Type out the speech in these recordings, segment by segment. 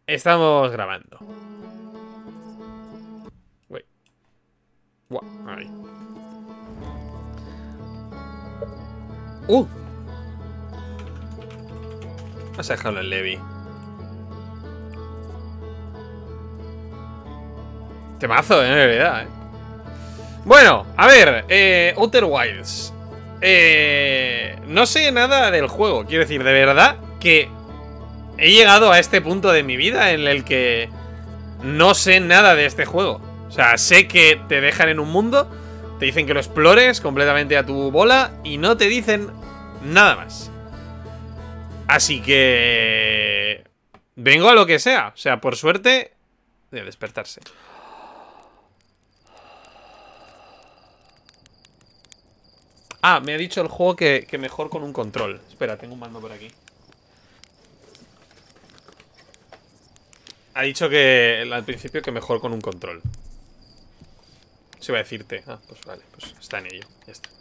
Estamos grabando. Wait. Ahí. Vamos a dejarlo en Levi. Temazo, en realidad, Bueno, a ver, Outer Wilds. No sé nada del juego. Quiero decir, de verdad que he llegado a este punto de mi vida en el que no sé nada de este juego. O sea, sé que te dejan en un mundo, te dicen que lo explores completamente a tu bola y no te dicen nada más. Así que vengo a lo que sea. O sea, por suerte de despertarse. Ah, me ha dicho el juego que mejor con un control. Espera, tengo un mando por aquí. Ha dicho que al principio que mejor con un control. Se va a decirte. Ah, pues vale, pues está en ello. Ya está.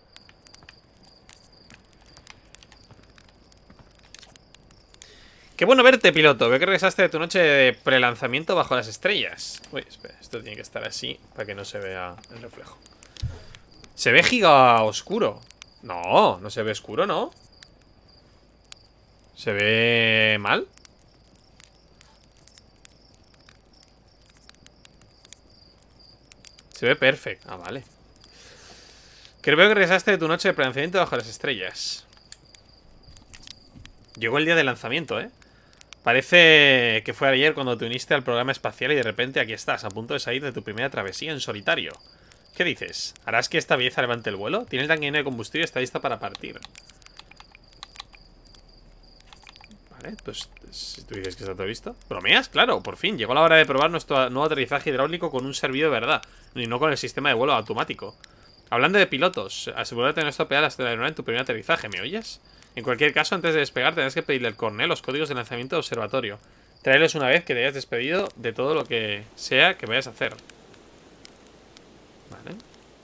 Qué bueno verte, piloto. Veo que regresaste de tu noche de prelanzamiento bajo las estrellas. Uy, espera, esto tiene que estar así para que no se vea el reflejo. Se ve giga oscuro. No, no se ve oscuro, ¿no? ¿Se ve mal? Se ve perfecto. Ah, vale. Creo que regresaste de tu noche de prelanzamiento bajo las estrellas. Llegó el día de lanzamiento, Parece que fue ayer cuando te uniste al programa espacial y de repente aquí estás, a punto de salir de tu primera travesía en solitario. ¿Qué dices? ¿Harás que esta belleza levante el vuelo? Tiene el tanque lleno de combustible y está lista para partir. Vale, pues si tú dices que está todo listo. ¿Bromeas? Claro, por fin. Llegó la hora de probar nuestro nuevo aterrizaje hidráulico con un servido de verdad y no con el sistema de vuelo automático. Hablando de pilotos, asegúrate de no estropear la aeronave en tu primer aterrizaje, ¿me oyes? En cualquier caso, antes de despegar tendrás que pedirle al coronel los códigos de lanzamiento de observatorio. Tráelos una vez que te hayas despedido de todo lo que sea que vayas a hacer. Vale.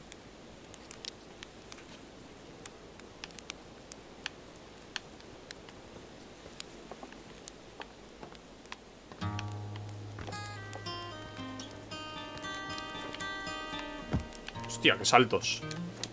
Hostia, qué saltos.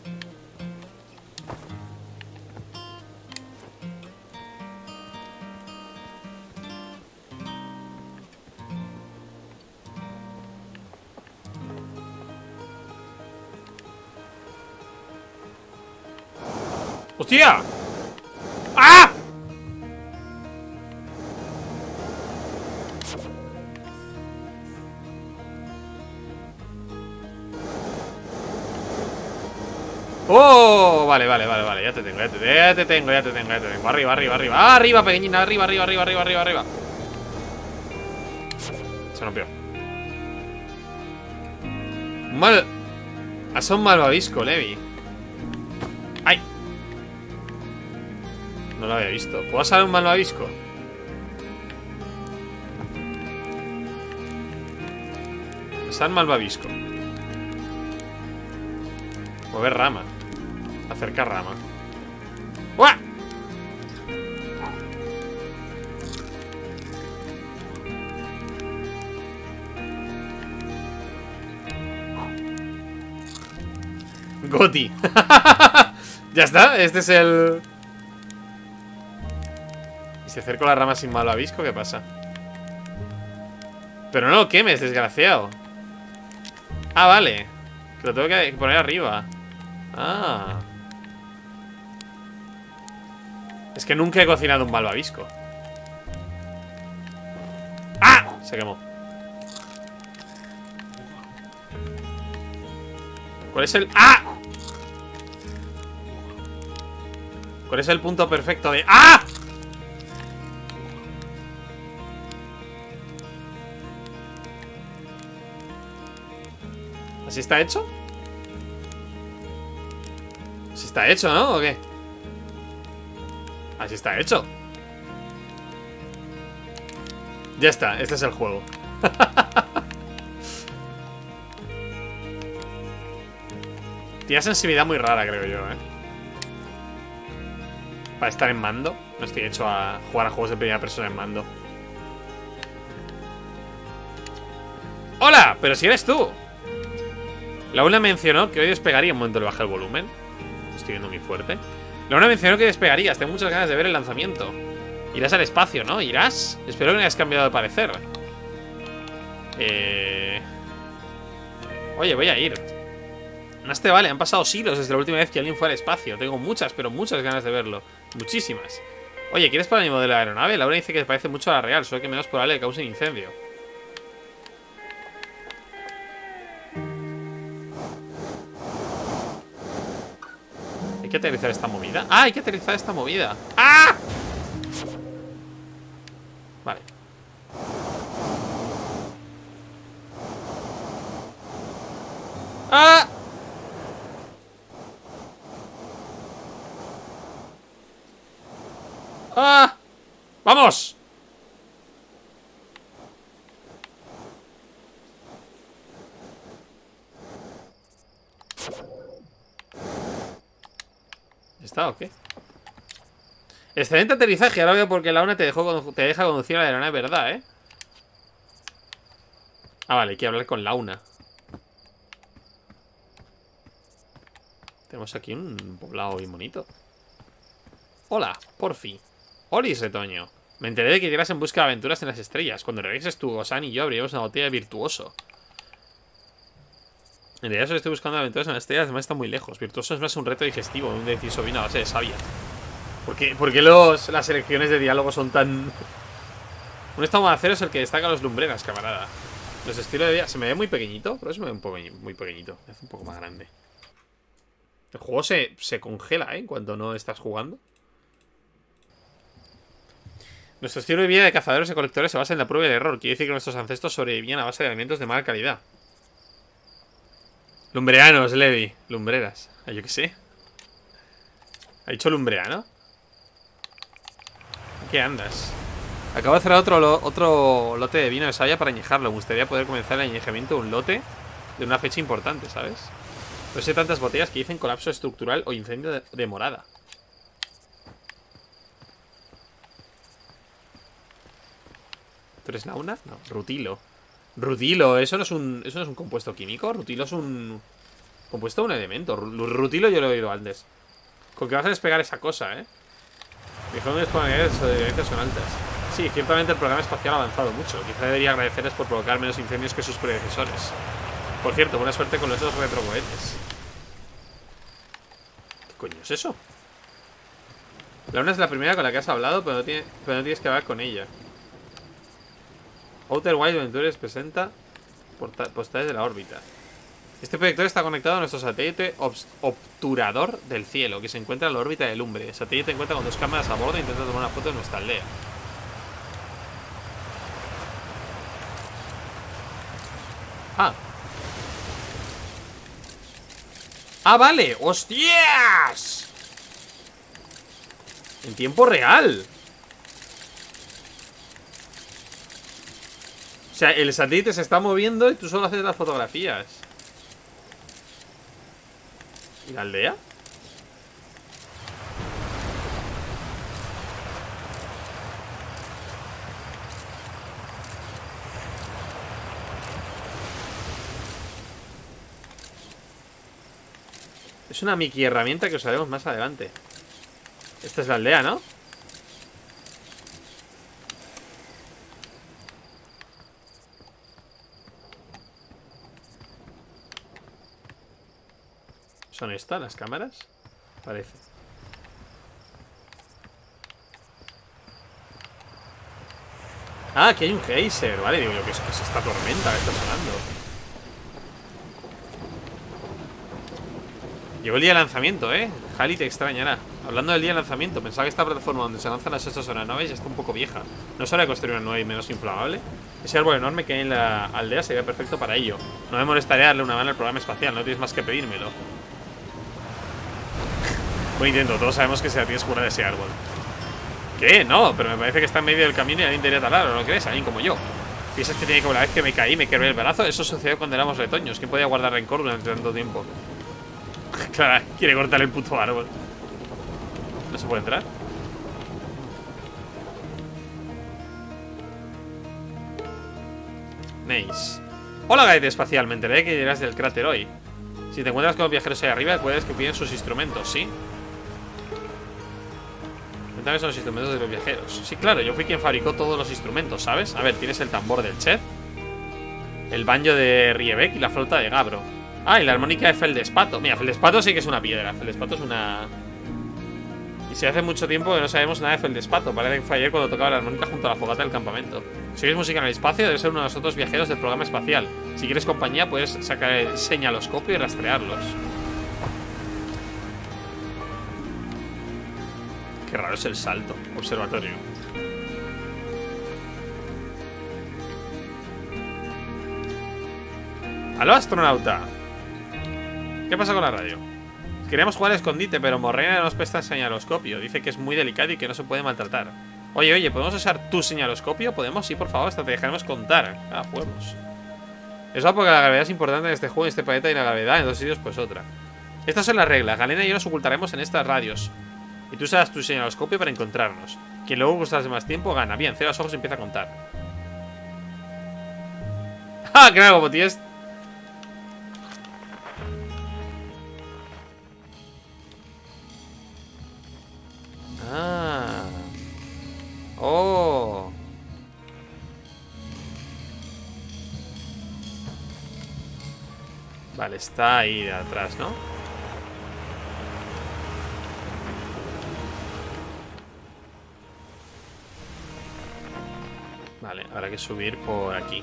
¡Hostia! ¡Ah! ¡Oh! Vale. Ya te tengo. Arriba. Arriba, pequeñina. Arriba. Se rompió. Has un malvavisco, Levi. ¡Ay! No lo había visto. ¿Puedo salir un malvavisco? Pasar malvavisco. Mover rama. Acercar rama. ¡Uah! Goti. Ya está, este es el... ¿Y si acerco la rama sin malvavisco? ¿Qué pasa? Pero no lo quemes, desgraciado. Ah, vale. Que lo tengo que poner arriba. Ah. Es que nunca he cocinado un malvavisco. ¡Ah! Se quemó. ¿Cuál es el...? ¡Ah! ¿Cuál es el punto perfecto de...? ¡Ah! ¿Así está hecho? ¿Así está hecho, no? ¿O qué? Así está hecho. Ya está, este es el juego. Tiene sensibilidad muy rara, creo yo, Para estar en mando. No estoy hecho a jugar a juegos de primera persona en mando. ¡Hola! Pero si eres tú. Laura mencionó que hoy despegaría. Un momento, le bajé el volumen. Estoy viendo muy fuerte. Laura mencionó que despegarías. Tengo muchas ganas de ver el lanzamiento. Irás al espacio, ¿no? ¿Irás? Espero que no hayas cambiado de parecer. Oye, voy a ir. Más te vale, han pasado siglos desde la última vez que alguien fue al espacio. Tengo muchas, pero muchas ganas de verlo. Muchísimas. Oye, ¿quieres para mi modelo de aeronave? Laura dice que parece mucho a la real, solo que menos probable que cause un incendio. Hay que aterrizar esta movida. ¡Ah! Hay que aterrizar esta movida. ¡Ah! Vale. ¡Ah! ¡Ah! ¡Vamos! ¿Está o qué? Excelente aterrizaje. Ahora veo por qué la UNA te deja conducir a la aeronave, ¿verdad, Ah, vale, hay que hablar con la UNA. Tenemos aquí un poblado bien bonito. Hola, Porfi. Olis, retoño. Me enteré de que irás en busca de aventuras en las estrellas. Cuando regreses tú, Osan y yo abriremos una botella de virtuoso. En realidad solo estoy buscando aventuras en las estrellas, además está muy lejos. Virtuoso es más un reto digestivo, un delicioso vino a base de savia. ¿Por qué las selecciones de diálogo son tan...? Un estado de acero es el que destaca a los lumbreras, camarada. Los estilos de vida... Se me ve muy pequeñito, pero eso me ve un poco muy pequeñito. Me hace un poco más grande. El juego se congela, en cuanto no estás jugando. Nuestro estilo de vida de cazadores y colectores se basa en la prueba y el error. Quiere decir que nuestros ancestros sobrevivían a base de alimentos de mala calidad. Lumbreanos, Levi. Lumbreras. Yo qué sé. ¿Ha dicho lumbreano? ¿En qué andas? Acabo de cerrar otro lote de vino de savia para añejarlo. Me gustaría poder comenzar el añejamiento de un lote de una fecha importante, ¿sabes? No sé tantas botellas que dicen colapso estructural o incendio de morada. ¿Tú eres Launa? No, rutilo. Rutilo, eso no es un compuesto químico. Rutilo es un compuesto, un elemento. Rutilo yo lo he oído antes. ¿Con qué vas a despegar esa cosa, Dijeron que las probabilidades de sobrevivencia son altas. Sí, ciertamente el programa espacial ha avanzado mucho. Quizá debería agradecerles por provocar menos incendios que sus predecesores. Por cierto, buena suerte con esos retrocohetes. ¿Qué coño es eso? Launa es la primera con la que has hablado, pero no tienes que hablar con ella. Outer Wild Ventures presenta postales de la órbita. Este proyector está conectado a nuestro satélite obturador del cielo, que se encuentra en la órbita de Lumbre. El satélite cuenta con 2 cámaras a bordo e intenta tomar una foto de nuestra aldea. ¡Ah, vale! ¡Hostias! En tiempo real. O sea, el satélite se está moviendo y tú solo haces las fotografías. ¿Y la aldea? Es una Mickey herramienta que usaremos más adelante. Esta es la aldea, ¿no? ¿Son estas las cámaras? Parece. Ah, aquí hay un geyser. Vale, digo yo, ¿qué es esta tormenta que está sonando? Llegó el día de lanzamiento, Halley te extrañará. Hablando del día de lanzamiento, pensaba que esta plataforma donde se lanzan las estas aeronaves ya está un poco vieja. ¿No es hora de construir una nueva y menos inflamable? Ese árbol enorme que hay en la aldea sería perfecto para ello. No me molestaría darle una mano al programa espacial, no tienes más que pedírmelo. Buen intento, todos sabemos que se la tienes cura de ese árbol. ¿Qué? No, pero me parece que está en medio del camino y alguien debería talarlo, ¿no crees? Alguien como yo. ¿Piensas que tiene que una vez que me caí me quebré el brazo? Eso sucedió cuando éramos retoños. ¿Quién podía guardar rencor durante tanto tiempo? Clara, quiere cortar el puto árbol. ¿No se puede entrar? Nice. Hola, Gaete espacial. Me enteré que irás del cráter hoy. Si te encuentras con los viajeros ahí arriba, puedes que piden sus instrumentos, ¿sí? Cuéntame son los instrumentos de los viajeros. Sí, claro, yo fui quien fabricó todos los instrumentos, ¿sabes? A ver, tienes el tambor del chef, el banjo de Riebeck y la flauta de Gabro. Ah, y la armónica de Feldespato. Mira, Feldespato sí que es una piedra. Feldespato es una... Y si hace mucho tiempo que no sabemos nada de Feldespato. Parece que fue ayer cuando tocaba la armónica junto a la fogata del campamento. Si oyes música en el espacio, debe ser uno de los otros viajeros del programa espacial. Si quieres compañía, puedes sacar el señaloscopio y rastrearlos. Qué raro es el salto. Observatorio. ¡Aló, astronauta! ¿Qué pasa con la radio? Queríamos jugar al escondite, pero Morrena no nos presta el señaloscopio. Dice que es muy delicado y que no se puede maltratar. Oye, ¿podemos usar tu señaloscopio? ¿Podemos? Sí, por favor, hasta te dejaremos contar. Ah, juegos. Eso porque la gravedad es importante en este juego, en este planeta, y la gravedad en dos sitios, pues otra. Estas son las reglas. Galena y yo nos ocultaremos en estas radios. Y tú usarás tu señaloscopio para encontrarnos. Quien luego gustase más tiempo gana. Bien, cierra los ojos y empieza a contar. ¡Ah, claro! Como tienes... Ah. Oh. Vale, está ahí de atrás, ¿no? Vale, habrá que subir por aquí.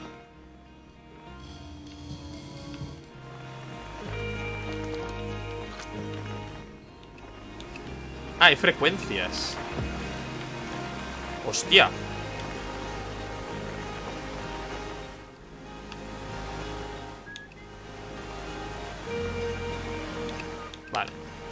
Ah, hay frecuencias. ¡Hostia! Vale.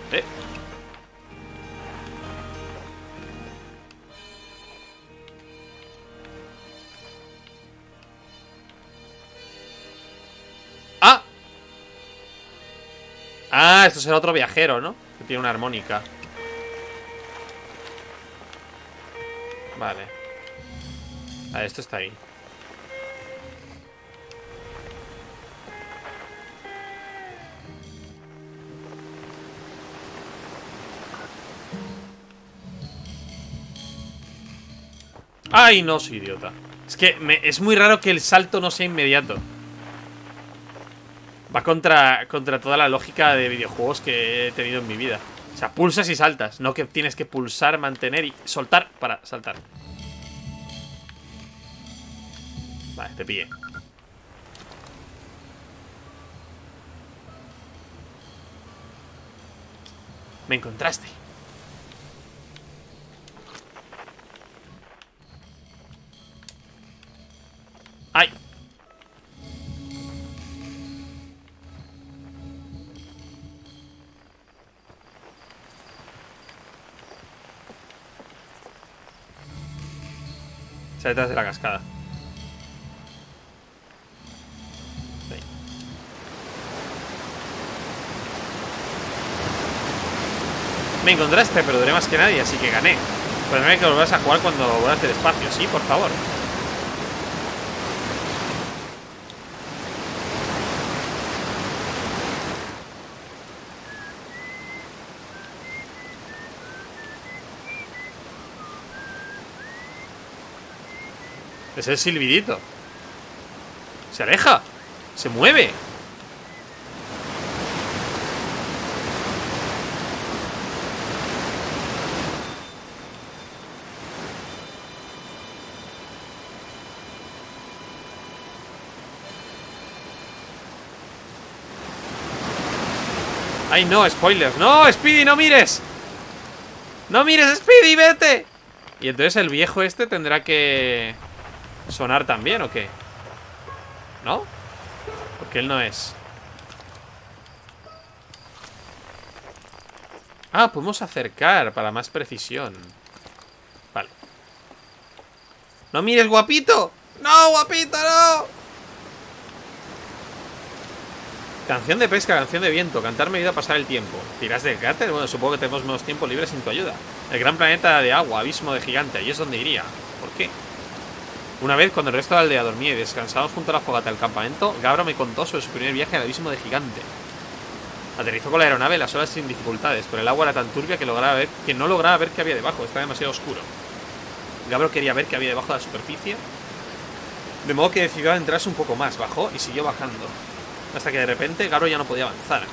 ¡Ah! Ah, esto será otro viajero, ¿no? Que tiene una armónica. Vale. Ah, esto está ahí. ¡Ay, no, soy idiota! Es que es muy raro que el salto no sea inmediato. Va contra toda la lógica de videojuegos que he tenido en mi vida. O sea, pulsas y saltas. No que tienes que pulsar, mantener y soltar para saltar. Vale, te pillé. Me encontraste. ¡Ay! Está detrás de la cascada. Sí. Me encontraste, pero duré más que nadie, así que gané. Podrás que volvás a jugar cuando vuelvas del espacio. Sí, por favor. Es el silbidito. Se aleja. Se mueve. Ay, no, spoilers. No, Speedy, no mires. No mires, Speedy, vete. Y entonces el viejo este tendrá que sonar también, ¿o qué? ¿No? Porque él no es. Ah, podemos acercar para más precisión. Vale. ¡No mires, guapito! ¡No, guapito, no! Canción de pesca, canción de viento. Cantar me ayuda a pasar el tiempo. ¿Tiras del cráter? Bueno, supongo que tenemos menos tiempo libre sin tu ayuda. El gran planeta de agua, abismo de gigante. Ahí es donde iría. ¿Por qué? Una vez, cuando el resto de la aldea dormía y descansábamos junto a la fogata del campamento, Gabro me contó sobre su primer viaje al abismo de Gigante. Aterrizó con la aeronave en las olas sin dificultades, pero el agua era tan turbia que no lograba ver qué había debajo, estaba demasiado oscuro. Gabro quería ver qué había debajo de la superficie, de modo que decidió adentrarse un poco más, bajó y siguió bajando, hasta que de repente Gabro ya no podía avanzar.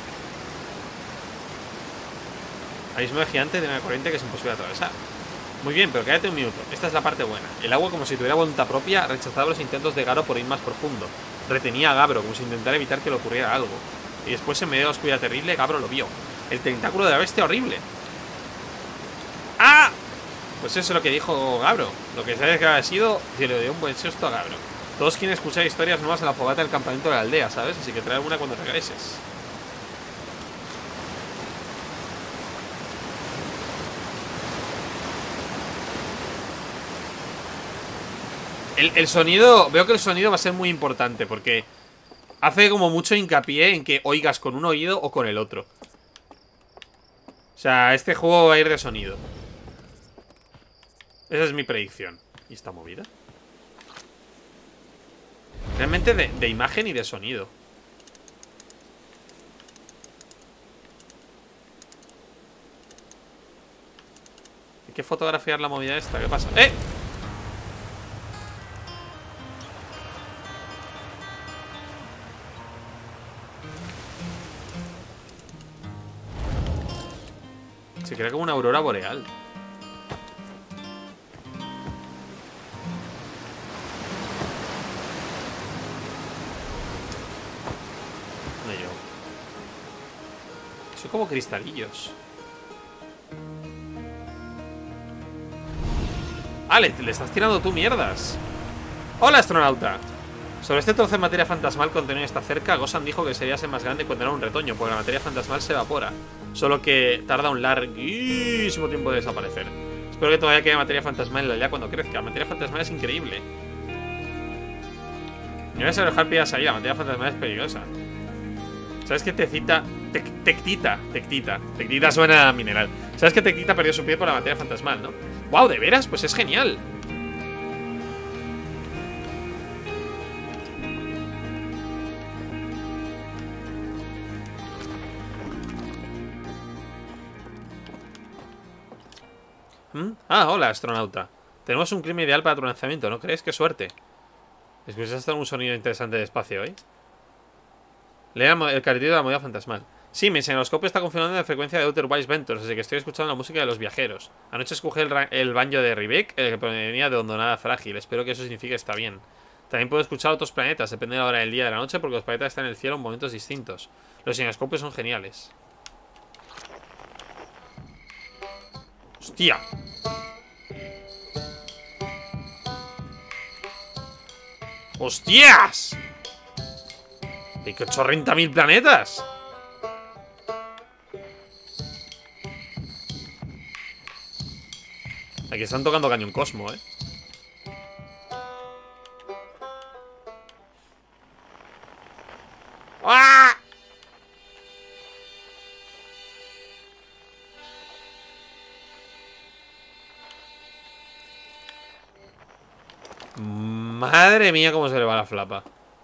Abismo de Gigante tiene una corriente que es imposible atravesar. Muy bien, pero cállate un minuto. Esta es la parte buena. El agua, como si tuviera voluntad propia, rechazaba los intentos de Gabro por ir más profundo. Retenía a Gabro, como si intentara evitar que le ocurriera algo. Y después, en medio de la oscuridad terrible, Gabro lo vio. El tentáculo de la bestia horrible. ¡Ah! Pues eso es lo que dijo Gabro. Lo que sabes que había sido, que le dio un buen susto a Gabro. Todos quieren escuchar historias nuevas en la fogata del campamento de la aldea, ¿sabes? Así que trae alguna cuando regreses. El sonido, veo que el sonido va a ser muy importante porque hace como mucho hincapié en que oigas con un oído o con el otro. O sea, este juego va a ir de sonido. Esa es mi predicción. ¿Y esta movida? Realmente de imagen y de sonido. Hay que fotografiar la movida esta. ¿Qué pasa? ¡Eh! Se crea como una aurora boreal. No yo. Son como cristalillos. Ah, le estás tirando tú mierdas. Hola, astronauta. Sobre este trozo de materia fantasmal contenido está cerca, Gosan dijo que sería más grande cuando era un retoño, porque la materia fantasmal se evapora. Solo que tarda un larguísimo tiempo de desaparecer. Espero que todavía quede materia fantasmal en la aldea cuando crezca. La materia fantasmal es increíble. No voy a dejar piedras ahí, la materia fantasmal es peligrosa. ¿Sabes que Tectita suena a mineral? ¿Sabes que Tectita perdió su pie por la materia fantasmal, no? ¡Wow! ¿De veras? Pues es genial. Ah, hola, astronauta. Tenemos un clima ideal para tu lanzamiento, ¿no crees? ¡Qué suerte! ¿Escuchaste un sonido interesante de espacio hoy? Lea el cartelito de la movida fantasmal. Sí, mi señaloscopio está confirmando la frecuencia de Outer Wilds Ventures, así que estoy escuchando la música de los viajeros. Anoche escogí el banjo de Rivik, el que provenía de Hondonada Frágil. Espero que eso signifique que está bien. También puedo escuchar otros planetas, depende de la hora del día y de la noche, porque los planetas están en el cielo en momentos distintos. Los señaloscopios son geniales. ¡Hostia! ¡Hostias! ¡Hay que 80.000 planetas! Aquí están tocando Cañón Cosmo, ¿eh? ¡Ah! Madre mía, cómo se le va la flapa.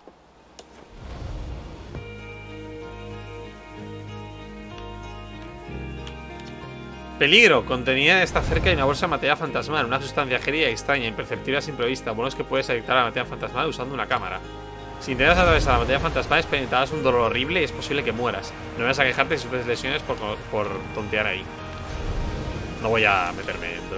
Peligro, contenida está cerca de una bolsa de materia fantasmal, una sustancia gélida y extraña, imperceptible a simple vista. Bueno, es que puedes detectar la materia fantasmal usando una cámara. Si intentas atravesar la materia fantasmal, experimentarás un dolor horrible y es posible que mueras. No vas a quejarte si sufres lesiones por tontear ahí. No voy a meterme dentro.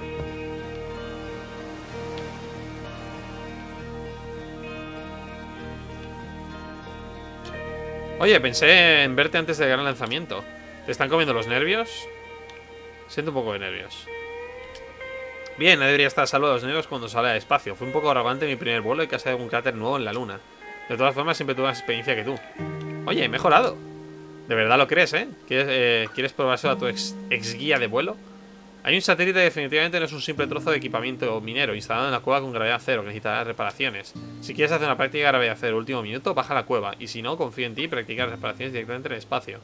Oye, pensé en verte antes del gran lanzamiento. ¿Te están comiendo los nervios? Siento un poco de nervios. Bien, no debería estar a salvo de los nervios cuando sale al espacio. Fue un poco arrogante mi primer vuelo y casi hay algún cráter nuevo en la luna. De todas formas, siempre tuve más experiencia que tú. Oye, he mejorado. ¿De verdad lo crees, eh? ¿Quieres probárselo a tu ex guía de vuelo? Hay un satélite que definitivamente no es un simple trozo de equipamiento minero instalado en la cueva con gravedad cero, que necesitará reparaciones. Si quieres hacer una práctica de gravedad cero último minuto, baja a la cueva. Y si no, confío en ti y practica reparaciones directamente en el espacio.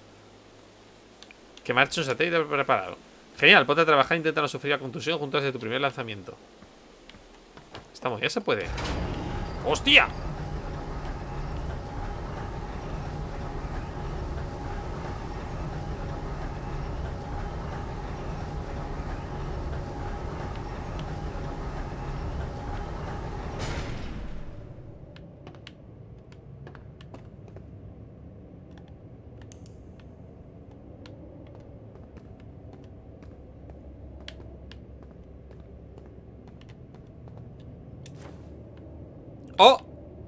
Que marche un satélite preparado. Genial, ponte a trabajar e intenta no sufrir la contusión junto desde tu primer lanzamiento. Estamos, ya se puede. ¡Hostia! ¡Oh!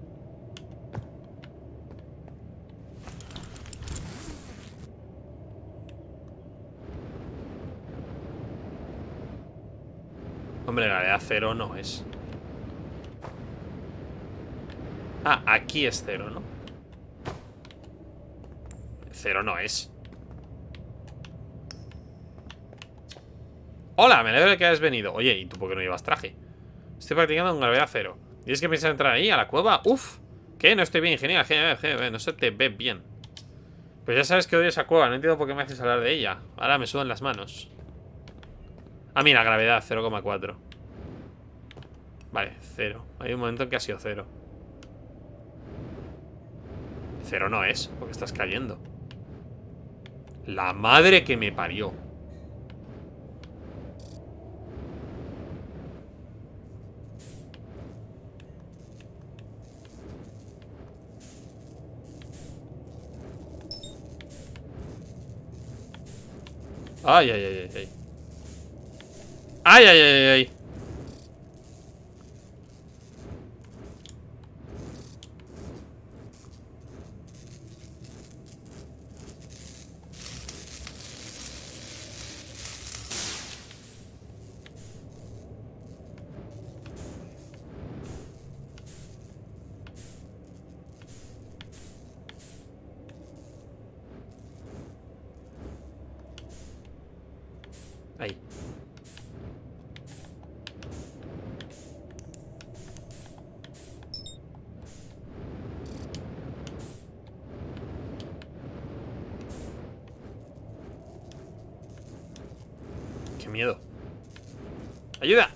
Hombre, la gravedad cero no es. Ah, aquí es cero, ¿no? Cero no es. Hola, me alegro de que hayas venido. Oye, ¿y tú por qué no llevas traje? Estoy practicando con gravedad cero. ¿Tienes que pensar entrar ahí, a la cueva? Uf. ¿Qué? No estoy bien, genial. No se te ve bien. Pues ya sabes que odio esa cueva. No entiendo por qué me haces hablar de ella. Ahora me sudan las manos. Ah, mira, gravedad, 0,4. Vale, 0. Hay un momento en que ha sido 0. 0 no es, porque estás cayendo. La madre que me parió. Ay, ay, ay, ay. Ay, ay, ay, ay. Ahí. Qué miedo. ¡Ayuda!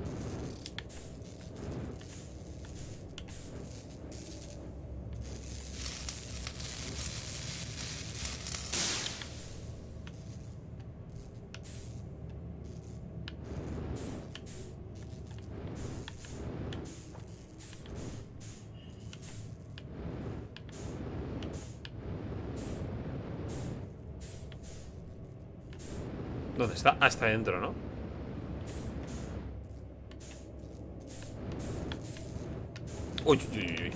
¿Dónde está? Ah, está dentro, ¿no? Uy, uy, uy, uy.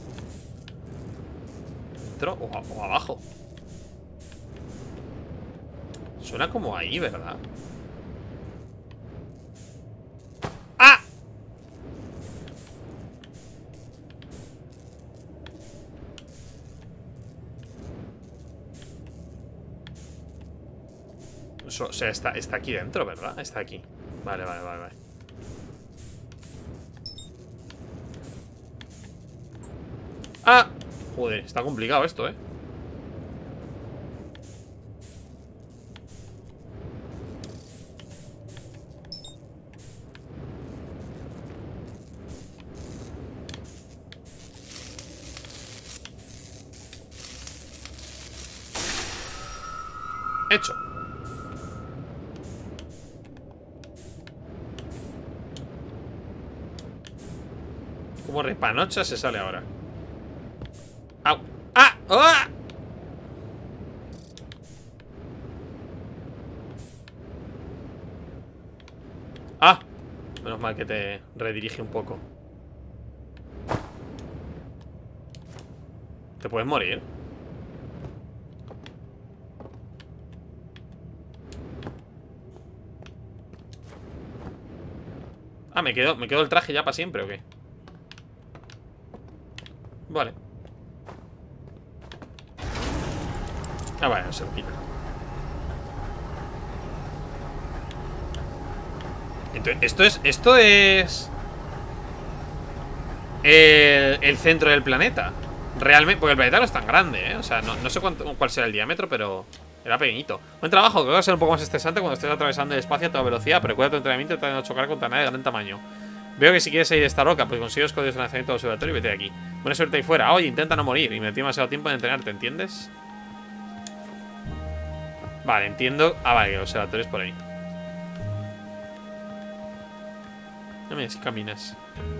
¿Dentro o abajo? Suena como ahí, ¿verdad? ¡Ah! O sea, está aquí dentro, ¿verdad? Está aquí. Vale, vale, vale, vale. ¡Ah! Joder, está complicado esto, ¿eh? Hecho. Como repanocha se sale ahora. ¡Au! ¡Ah! ¡Ah! ¡Ah! Menos mal que te redirige un poco. ¿Te puedes morir? Ah, ¿me quedo el traje ya para siempre o qué? Vale. Ah, vale, no se lo quita. Entonces, esto es el centro del planeta. Realmente, porque el planeta no es tan grande, ¿eh? O sea, no sé cuál será el diámetro, pero era pequeñito. Buen trabajo, creo que va a ser un poco más estresante cuando estés atravesando el espacio a toda velocidad. Pero recuerda tu entrenamiento y trata de no chocar contra nada de gran tamaño. Veo que si quieres salir de esta roca, pues consigue los códigos de lanzamiento del observatorio y vete de aquí. Buena suerte ahí fuera. Oye, intenta no morir. Y me metí demasiado tiempo en entrenarte, ¿entiendes? Vale, entiendo. Ah, vale, que el observatorio es por ahí. No me si caminas.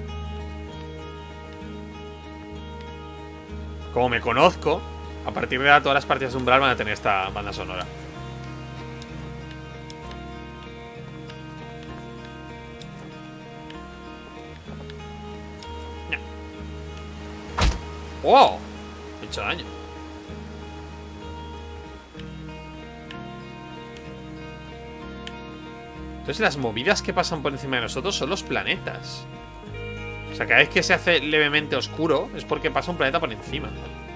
Como me conozco, a partir de ahora todas las partidas de Umbral van a tener esta banda sonora. ¡Wow! He hecho daño. Entonces las movidas que pasan por encima de nosotros son los planetas. O sea, cada vez que se hace levemente oscuro es porque pasa un planeta por encima.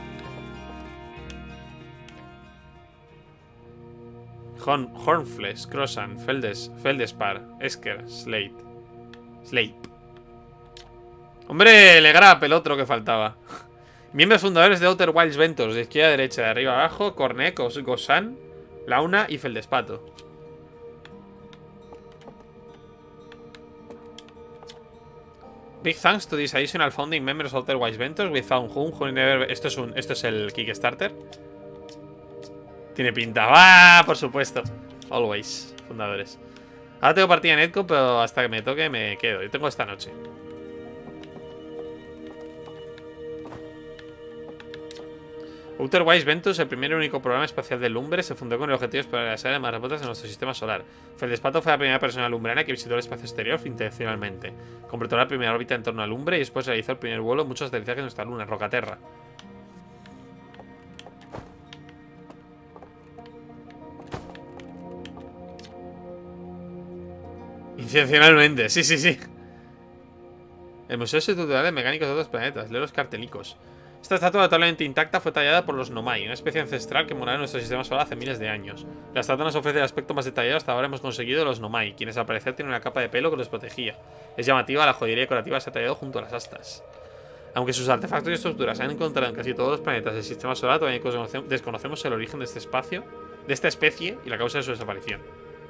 Hornflesh, Crossan, Feldspar, Esker, Slate. Hombre, Legrap, el otro que faltaba. Miembros fundadores de Outer Wilds Ventures, de izquierda a derecha, de arriba a abajo, Cornec, Gossan, Launa y Feldespato. Big thanks to these additional founding members of Outer Wilds Ventures, without whom never... Esto es el Kickstarter. Tiene pinta. ¡Ah! Por supuesto. Always. Fundadores. Ahora tengo partida en Netco, pero hasta que me toque me quedo. Yo tengo esta noche. Outer Wilds Ventures, el primer y único programa espacial de lumbre, se fundó con el objetivo de explorar las áreas más remotas de nuestro sistema solar. Feldespato fue la primera persona lumbrana que visitó el espacio exterior intencionalmente. Completó la primera órbita en torno a Lumbre y después realizó el primer vuelo en muchos aterrizajes de nuestra luna, Rocaterra. Intencionalmente, sí, sí, sí. El Museo Estructural de Mecánicos de otros planetas. Lee los cartelicos. Esta estatua totalmente intacta fue tallada por los Nomai, una especie ancestral que moraba en nuestro sistema solar hace miles de años. La estatua nos ofrece el aspecto más detallado hasta ahora hemos conseguido los Nomai, quienes al parecer tienen una capa de pelo que los protegía. Es llamativa la joyería decorativa que se ha tallado junto a las astas. Aunque sus artefactos y estructuras se han encontrado en casi todos los planetas del sistema solar, todavía desconocemos el origen de este espacio, de esta especie y la causa de su desaparición.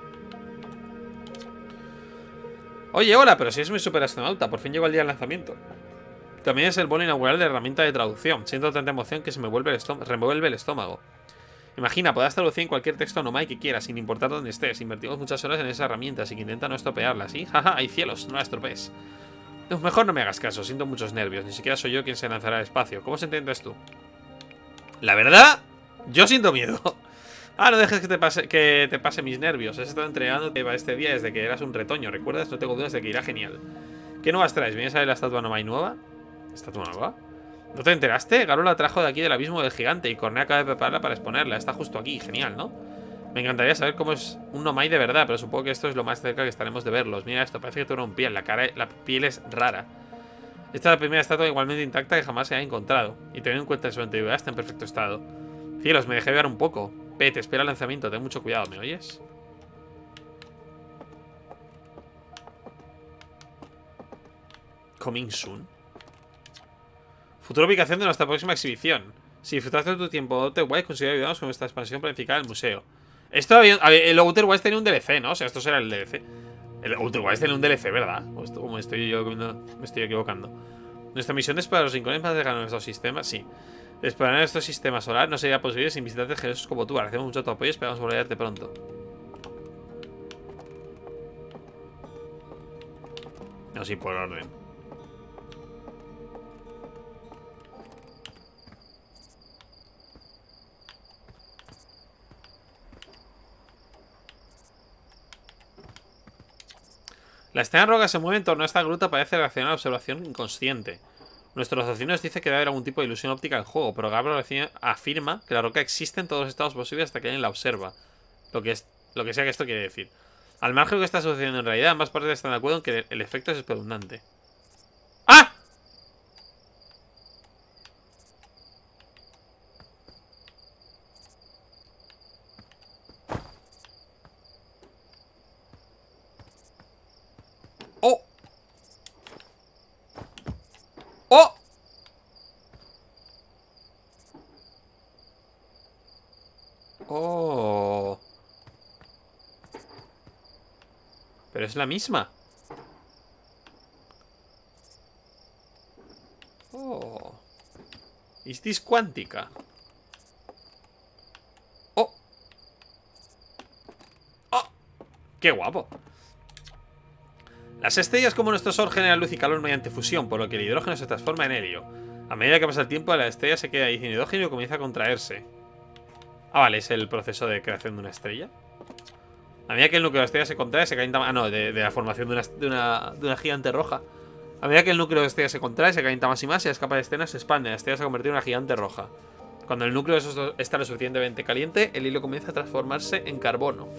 Oye, hola, pero si es mi superastronauta, por fin llegó el día del lanzamiento. También es el vuelo inaugural de la herramienta de traducción. Siento tanta emoción que se me revuelve el estómago. Imagina, podrás traducir en cualquier texto nomai que quieras, sin importar dónde estés. Invertimos muchas horas en esa herramienta, así que intenta no estropearla, ¿sí? Jaja, hay cielos, no la estropees. Mejor no me hagas caso, siento muchos nervios. Ni siquiera soy yo quien se lanzará al espacio. ¿Cómo se entiendes tú? La verdad, yo siento miedo. Ah, no dejes que te pase mis nervios. Has estado entrenándote para este día desde que eras un retoño, ¿recuerdas? No tengo dudas de que irá genial. ¿Qué nuevas traes? ¿Vienes a ver la estatua nomai nueva? ¿Estatua nueva? ¿No te enteraste? Garo la trajo de aquí del abismo del gigante y Cornea acaba de prepararla para exponerla. Está justo aquí, genial, ¿no? Me encantaría saber cómo es un nomai de verdad, pero supongo que esto es lo más cerca que estaremos de verlos. Mira esto, parece que tiene un piel, la piel es rara. Esta es la primera estatua igualmente intacta que jamás se ha encontrado. Y teniendo en cuenta su antigüedad, está en perfecto estado. Cielos, me dejé ver un poco. Te espera el lanzamiento, ten mucho cuidado, ¿me oyes? Coming soon. Futura ubicación de nuestra próxima exhibición. Si disfrutaste de tu tiempo en Outer Wilds, considera ayudarnos con nuestra expansión planificada del museo. El Outer Wilds tenía un DLC, ¿no? O sea, esto será el DLC. El Outer Wilds tenía un DLC, ¿verdad? O esto, como estoy yo me estoy equivocando. Nuestra misión es explorar los rincones más cercanos de nuestro sistema, sí. Explorar nuestro sistema solar no sería posible sin visitantes generosos como tú. Agradecemos mucho tu apoyo y esperamos volver a verte pronto. No, sí, por orden. La extraña roca se mueve en torno a esta gruta, parece reaccionar a la observación inconsciente. Nuestro raciocinio nos dice que debe haber algún tipo de ilusión óptica en juego, pero Gabriel afirma que la roca existe en todos los estados posibles hasta que alguien la observa. Lo que sea que esto quiere decir. Al margen de lo que está sucediendo en realidad, ambas partes están de acuerdo en que el efecto es espeluznante. ¡Ah! ¡Oh! ¡Oh! ¡Oh! Pero es la misma. Oh. ¿Is this cuántica? Oh. Oh. Qué guapo. Las estrellas como nuestro Sol generan luz y calor mediante fusión, por lo que el hidrógeno se transforma en helio. A medida que pasa el tiempo, la estrella se queda ahí sin hidrógeno y comienza a contraerse. Ah, vale, es el proceso de creación de una estrella. A medida que el núcleo de la estrella se contrae, se calienta más. Ah, no, de la formación de una gigante roja. A medida que el núcleo de la estrella se contrae, se calienta más y más y las capas de escena se expanden. La estrella se ha convertido en una gigante roja. Cuando el núcleo está lo suficientemente caliente, el hilo comienza a transformarse en carbono.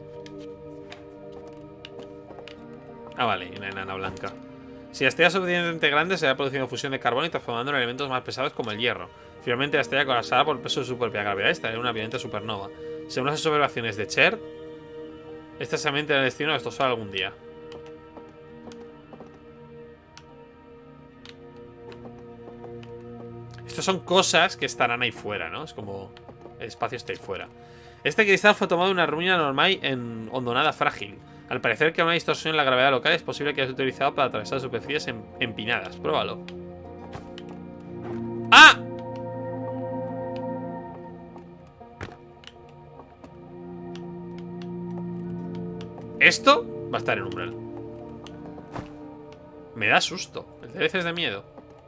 Ah, vale, una enana blanca. Si la estrella es suficientemente grande, se va produciendo fusión de carbono y transformando en elementos más pesados como el hierro. Finalmente, la estrella colapsará por el peso de su propia gravedad y estará en una violenta supernova. Según las observaciones de Cher, esta es solamente el destino de esto solo algún día. Estas son cosas que estarán ahí fuera, ¿no? Es como el espacio está ahí fuera. Este cristal fue tomado de una ruina normal en hondonada frágil. Al parecer que una distorsión en la gravedad local es posible que haya sido utilizado para atravesar superficies empinadas. Pruébalo. ¡Ah! Esto va a estar en umbral. Me da susto. El DLC es de miedo.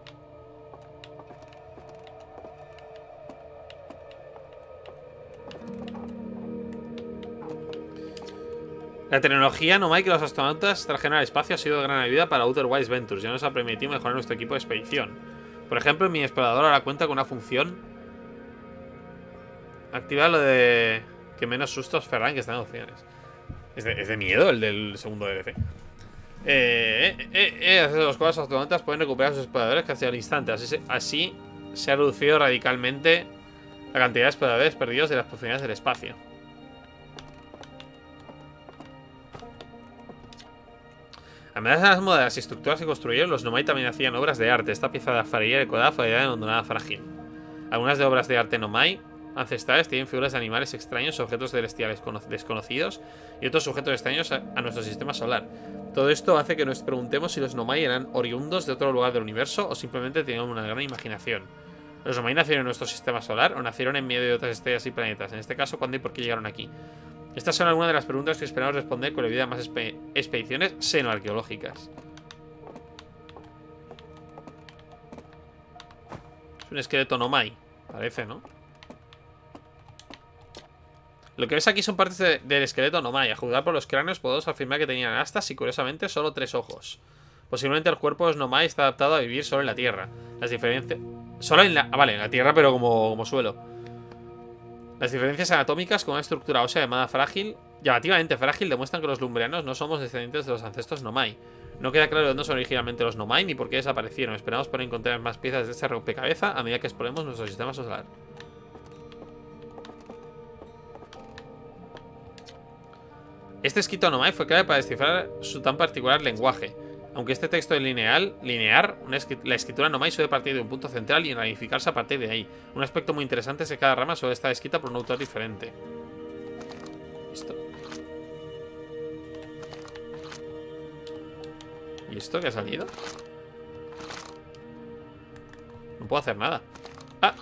La tecnología Nomai que los astronautas trajeron al espacio ha sido de gran ayuda para Outer Wilds Ventures. Ya nos ha permitido mejorar nuestro equipo de expedición. Por ejemplo, mi explorador ahora cuenta con una función. Activa lo de que menos sustos Ferran, que está en opciones. Es de miedo el del segundo DLC. Los cuales los astronautas pueden recuperar a sus exploradores casi al instante. Así se ha reducido radicalmente la cantidad de exploradores perdidos de las profundidades del espacio. Además de las modelos y estructuras que construyeron, los Nomai también hacían obras de arte. Esta pieza de alfarería decorada fue en hondonada frágil. Algunas de obras de arte Nomai ancestrales tienen figuras de animales extraños, objetos celestiales desconocidos y otros sujetos extraños a nuestro sistema solar. Todo esto hace que nos preguntemos si los Nomai eran oriundos de otro lugar del universo o simplemente tenían una gran imaginación. ¿Los Nomai nacieron en nuestro sistema solar o nacieron en medio de otras estrellas y planetas? En este caso, ¿cuándo y por qué llegaron aquí? Estas son algunas de las preguntas que esperamos responder con la vida a más expediciones xenoarqueológicas. Es un esqueleto Nomai, parece, ¿no? Lo que ves aquí son partes del esqueleto Nomai. A juzgar por los cráneos podemos afirmar que tenían astas y curiosamente solo 3 ojos. Posiblemente el cuerpo de los Nomai está adaptado a vivir solo en la Tierra. Las diferencias... Solo en la... Ah, vale, en la Tierra pero como suelo. Las diferencias anatómicas con una estructura ósea llamada frágil, llamativamente frágil, demuestran que los lumbrianos no somos descendientes de los ancestros Nomai. No queda claro de dónde son originalmente los Nomai ni por qué desaparecieron. Esperamos poder encontrar más piezas de este rompecabezas a medida que exploremos nuestro sistema solar. Este escrito Nomai fue clave para descifrar su tan particular lenguaje. Aunque este texto es lineal, la escritura Nomai suele partir de un punto central y ramificarse a partir de ahí. Un aspecto muy interesante es que cada rama suele estar escrita por un autor diferente. ¿Listo? ¿Y esto qué ha salido? No puedo hacer nada. ¡Ah!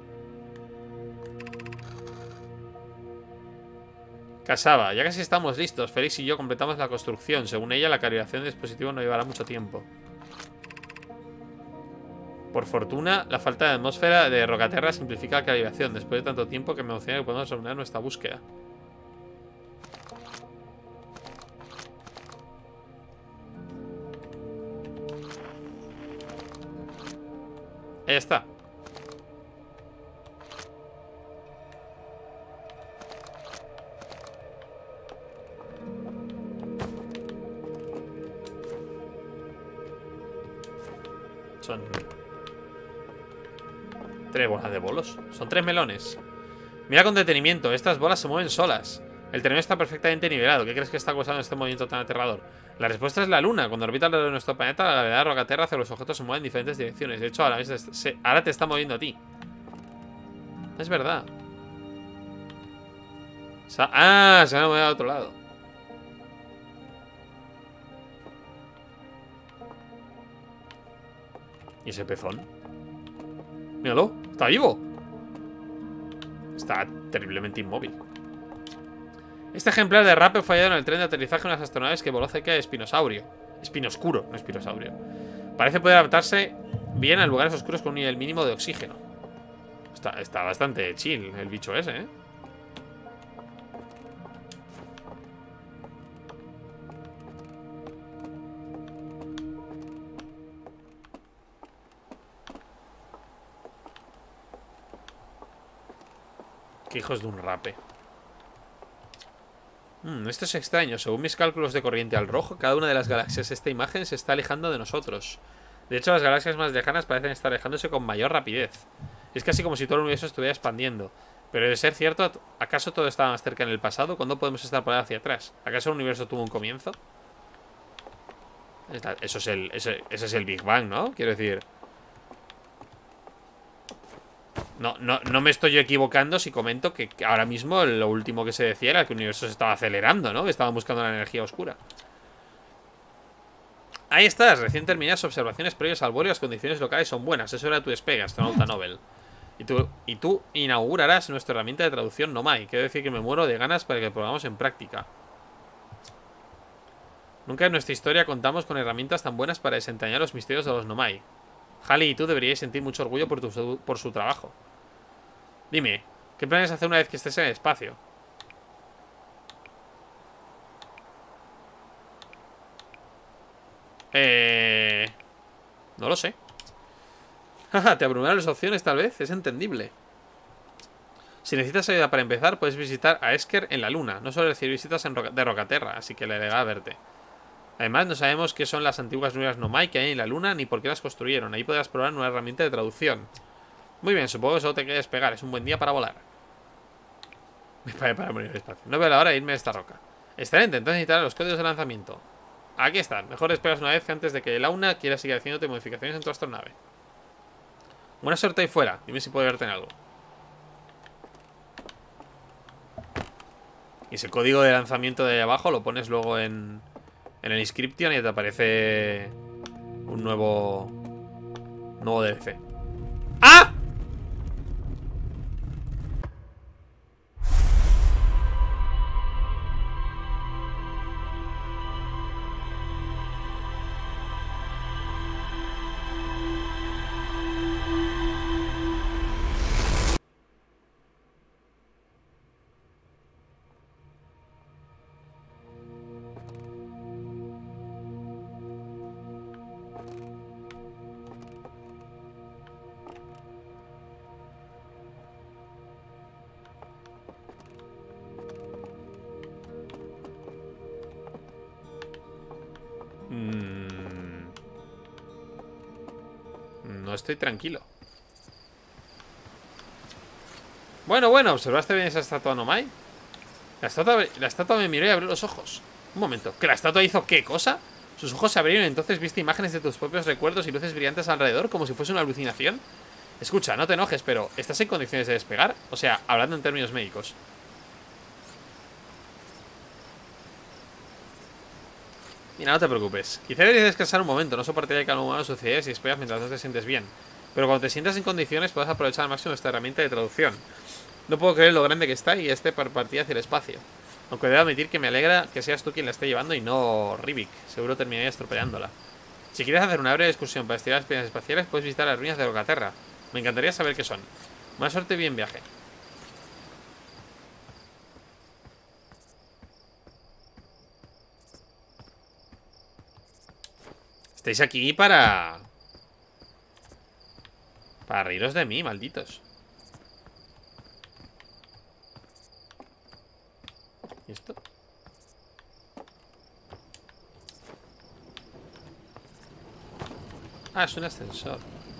Casaba, ya casi estamos listos. Félix y yo completamos la construcción. Según ella, la calibración del dispositivo no llevará mucho tiempo. Por fortuna, la falta de atmósfera de Rocaterra simplifica la calibración. Después de tanto tiempo que me emociona que podamos terminar nuestra búsqueda. Ahí está. Son 3 bolas de bolos. Son 3 melones. Mira con detenimiento. Estas bolas se mueven solas. El terreno está perfectamente nivelado. ¿Qué crees que está causando este movimiento tan aterrador? La respuesta es la luna. Cuando orbita alrededor de nuestro planeta, la gravedad de Rocaterra hace que los objetos se muevan en diferentes direcciones. De hecho, ahora te está moviendo a ti. Es verdad. Se ha movido al otro lado. ¿Y ese pezón? Míralo, está vivo. Está terriblemente inmóvil. Este ejemplar de Rape fallado en el tren de aterrizaje de unas astronaves que voló cerca de Espinosaurio. Espinoscuro, no Espinosaurio. Parece poder adaptarse bien a lugares oscuros con un nivel mínimo de oxígeno. Está bastante chill el bicho ese, ¿eh? Qué hijos de un Rape. Esto es extraño. Según mis cálculos de corriente al rojo, cada una de las galaxias de esta imagen se está alejando de nosotros. De hecho, las galaxias más lejanas parecen estar alejándose con mayor rapidez. Es casi como si todo el universo estuviera expandiendo. Pero de ser cierto, ¿acaso todo estaba más cerca en el pasado? ¿Cuándo podemos estar por ahí hacia atrás? ¿Acaso el universo tuvo un comienzo? Ese es el Big Bang, ¿no? Quiero decir... No me estoy yo equivocando si comento que ahora mismo lo último que se decía era que el universo se estaba acelerando, ¿no? Que estaban buscando la energía oscura. Ahí estás, recién terminadas observaciones previas al vuelo y las condiciones locales son buenas. Eso era tu despegue, astronauta Nobel. Y tú inaugurarás nuestra herramienta de traducción Nomai. Quiero decir que me muero de ganas para que lo pongamos en práctica. Nunca en nuestra historia contamos con herramientas tan buenas para desentrañar los misterios de los Nomai. Halley y tú deberíais sentir mucho orgullo por su trabajo. Dime, ¿qué planes hacer una vez que estés en el espacio? No lo sé. Jaja, te abrumaron las opciones tal vez, es entendible. Si necesitas ayuda para empezar, puedes visitar a Esker en la luna. No suele recibir visitas de Rocaterra, así que le alegra verte. Además, no sabemos qué son las antiguas nuevas Nomai que hay en la luna ni por qué las construyeron. Ahí podrás probar una herramienta de traducción. Muy bien, supongo que solo te queda despegar. Es un buen día para volar. Me parece para morir despacio. No veo la hora de irme de esta roca. Excelente, entonces necesitarás los códigos de lanzamiento. Aquí están. Mejor despegas una vez antes de que el Auna quiera seguir haciéndote modificaciones en tu astronave. Buena suerte ahí fuera. Dime si puedo verte en algo. Y ese código de lanzamiento de ahí abajo lo pones luego en el Inscription y te aparece un nuevo DLC. ¡Ah! No estoy tranquilo. Bueno, ¿observaste bien esa estatua Nomai? La estatua me miró y abrió los ojos. Un momento, ¿que la estatua hizo qué cosa? Sus ojos se abrieron y entonces viste imágenes de tus propios recuerdos y luces brillantes alrededor como si fuese una alucinación. Escucha, no te enojes, pero ¿estás en condiciones de despegar? O sea, hablando en términos médicos. Mira, no te preocupes. Quizá deberías descansar un momento. No soportaría que algo malo sucediera si esperas mientras no te sientes bien. Pero cuando te sientas en condiciones, puedes aprovechar al máximo esta herramienta de traducción. No puedo creer lo grande que está y por partida hacia el espacio. Aunque debo admitir que me alegra que seas tú quien la esté llevando y no Rivik. Seguro terminaría estropeándola. Si quieres hacer una breve excursión para estirar las piedras espaciales, puedes visitar las ruinas de Rocaterra. Me encantaría saber qué son. Buena suerte y bien viaje. Estáis aquí para reíros de mí, malditos. ¿Y esto? Ah, es un ascensor.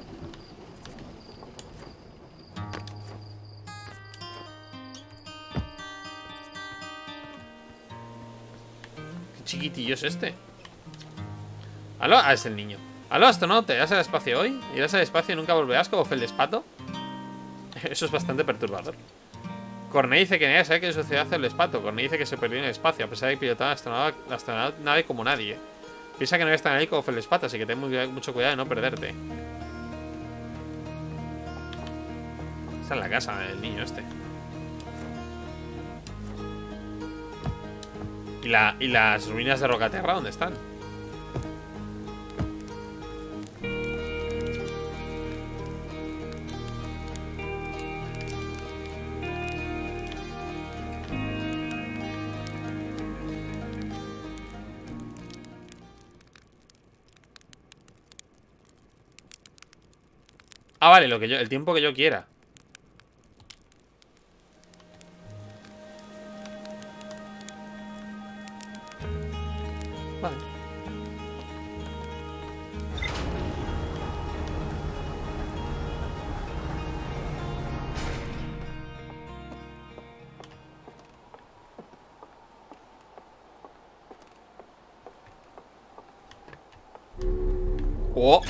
Qué chiquitillo es este. ¿Aló? Ah, es el niño. ¿Aló, astronauta? ¿Irás al espacio hoy? ¿Irás al espacio y nunca volverás como Feldespato? Eso es bastante perturbador. Corney dice que nadie sabe que sucedió hacia el espacio. Corney dice que se perdió en el espacio, a pesar de que pilotaba la astronave como nadie. Piensa que no eres tan ahí como Feldespato, así que ten mucho cuidado de no perderte. Está en la casa el niño este. ¿Y las ruinas de Rocaterra dónde están? Ah, vale, el tiempo que yo quiera. Vale. Oh.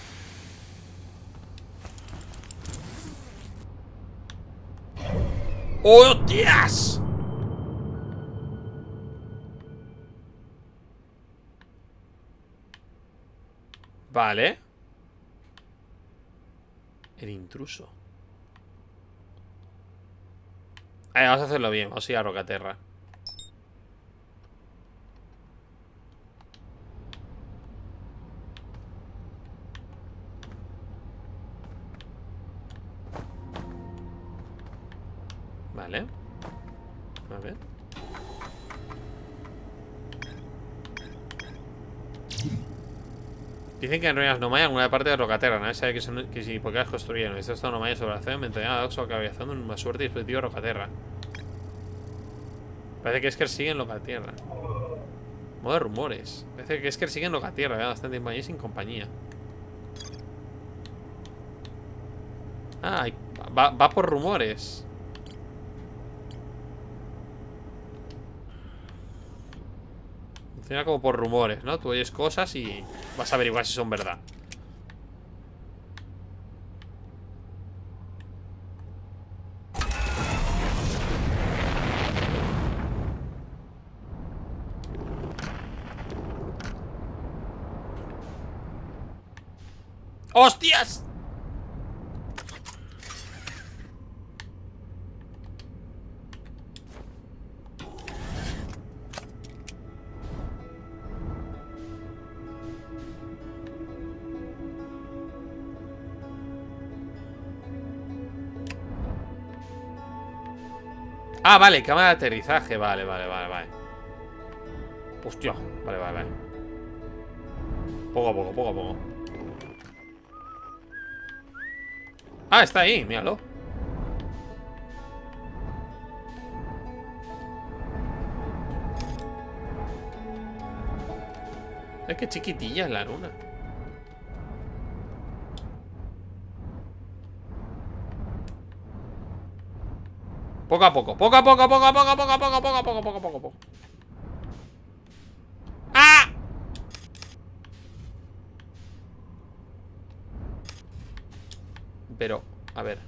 ¡Hostias! Vale. El intruso. Vamos a hacerlo bien. Vamos a ir a Rocaterra. Vale. A ver. Dicen que en ruinas no hay alguna parte de Rocaterra. Nadie sabe que si por qué las construyeron. Esto está no hay sobre la acción. Mentalidad Oxo cabezando una suerte dispositivo Rocaterra. Parece que Esker sigue en Rocaterra. Modo de rumores. Parece que Esker sigue en Rocaterra. Lleva bastante tiempo allí sin compañía. Ah, va por rumores. Funciona como por rumores, ¿no? Tú oyes cosas y vas a averiguar si son verdad. ¡Hostias! Ah, vale, cámara de aterrizaje. Vale. Hostia, vale. Poco a poco. Ah, está ahí, míralo. Es que chiquitilla es la luna. Poco a poco. ¡Ah! Pero, a ver.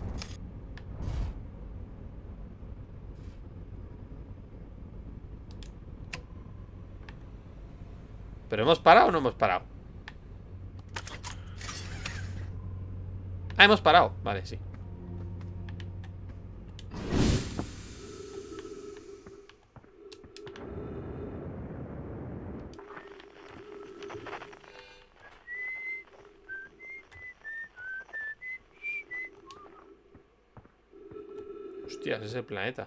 ¿Pero hemos parado o no hemos parado? Ah, hemos parado. Vale, sí. Hostias, es el planeta.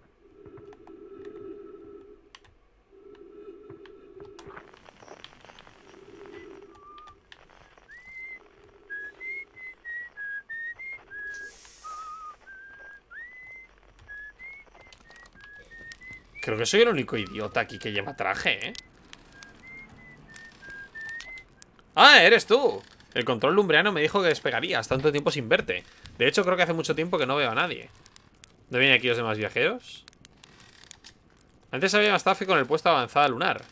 Creo que soy el único idiota aquí que lleva traje, ¿eh? ¡Ah, eres tú! El control lumbreano me dijo que despegarías tanto tiempo sin verte. De hecho, creo que hace mucho tiempo que no veo a nadie. ¿No vienen aquí los demás viajeros? Antes había más tráfico en el puesto de avanzada lunar.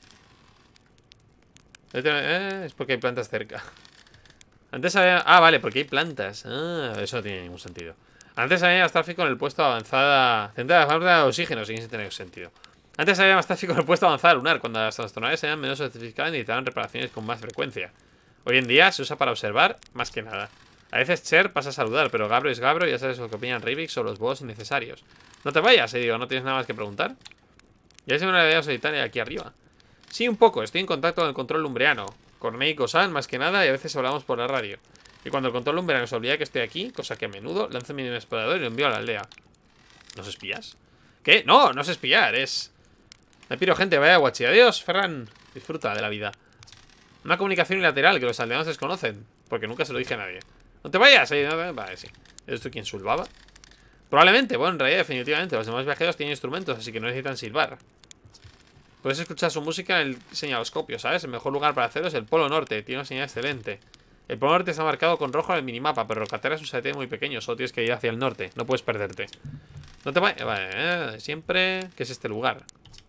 Es porque hay plantas cerca. Antes había... Ah, vale, porque hay plantas. Ah, eso no tiene ningún sentido. Antes había más tráfico en el puesto de avanzada... Central de la falta de oxígeno, sin tener sentido. Antes había más tráfico en el puesto de avanzada lunar, cuando las astronaves eran menos sofisticadas y necesitaban reparaciones con más frecuencia. Hoy en día se usa para observar más que nada. A veces Cher pasa a saludar, pero Gabro es Gabro y ya sabes lo que opinan Rivik sobre los boss innecesarios. No te vayas, digo, ¿no tienes nada más que preguntar? Ya es una idea solitaria aquí arriba. Sí, un poco, estoy en contacto con el control lumbreano. Cornei y Kosan, más que nada, y a veces hablamos por la radio. Y cuando el control lumbreano se olvida que estoy aquí, cosa que a menudo, lanzo mi explorador y lo envío a la aldea. ¿Nos espías? ¿Qué? No, no es espiar, es... Me piro, gente, vaya guachi. Adiós, Ferran. Disfruta de la vida. Una comunicación unilateral que los aldeanos desconocen, porque nunca se lo dije a nadie. No te vayas. Vale, sí. ¿Eres tú quien silbaba? Probablemente, bueno, en realidad, definitivamente. Los demás viajeros tienen instrumentos, así que no necesitan silbar. Puedes escuchar su música en el señaloscopio, ¿sabes? El mejor lugar para hacerlo es el Polo Norte. Tiene una señal excelente. El Polo Norte está marcado con rojo en el minimapa, pero Rocatera es un satélite muy pequeño. Solo tienes que ir hacia el norte. No puedes perderte. No te vayas. Vale, siempre... ¿Qué es este lugar?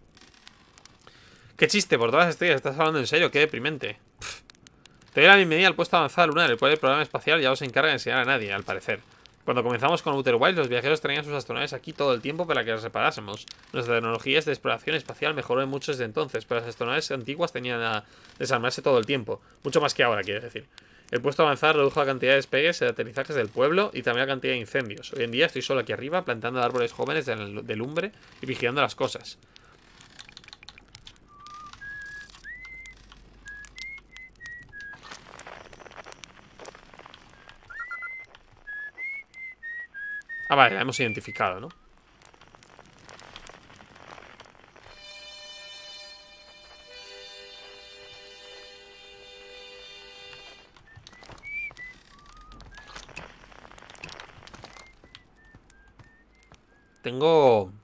Qué chiste, por todas las estrellas. Estás hablando en serio, qué deprimente. Te doy la bienvenida al puesto avanzado lunar, el cual el programa espacial ya no se encarga de enseñar a nadie, al parecer. Cuando comenzamos con Outer Wilds, los viajeros traían sus astronaves aquí todo el tiempo para que las reparásemos. Nuestra tecnología de exploración espacial mejoró en mucho desde entonces, pero las astronaves antiguas tenían a desarmarse todo el tiempo. Mucho más que ahora, quiero decir. El puesto avanzado redujo la cantidad de despegues y de aterrizajes del pueblo y también la cantidad de incendios. Hoy en día estoy solo aquí arriba, plantando árboles jóvenes de lumbre y vigilando las cosas. Ah, vale, la hemos identificado, ¿no? Tengo...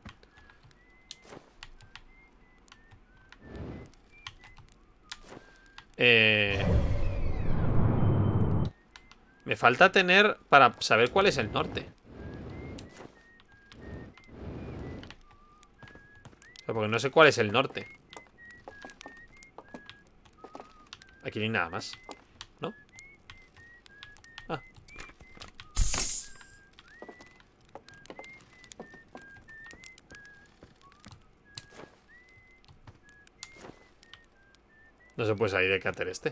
Me falta tener para saber cuál es el norte. Porque no sé cuál es el norte. Aquí no hay nada más, ¿no? Ah. No se puede salir de cáter este.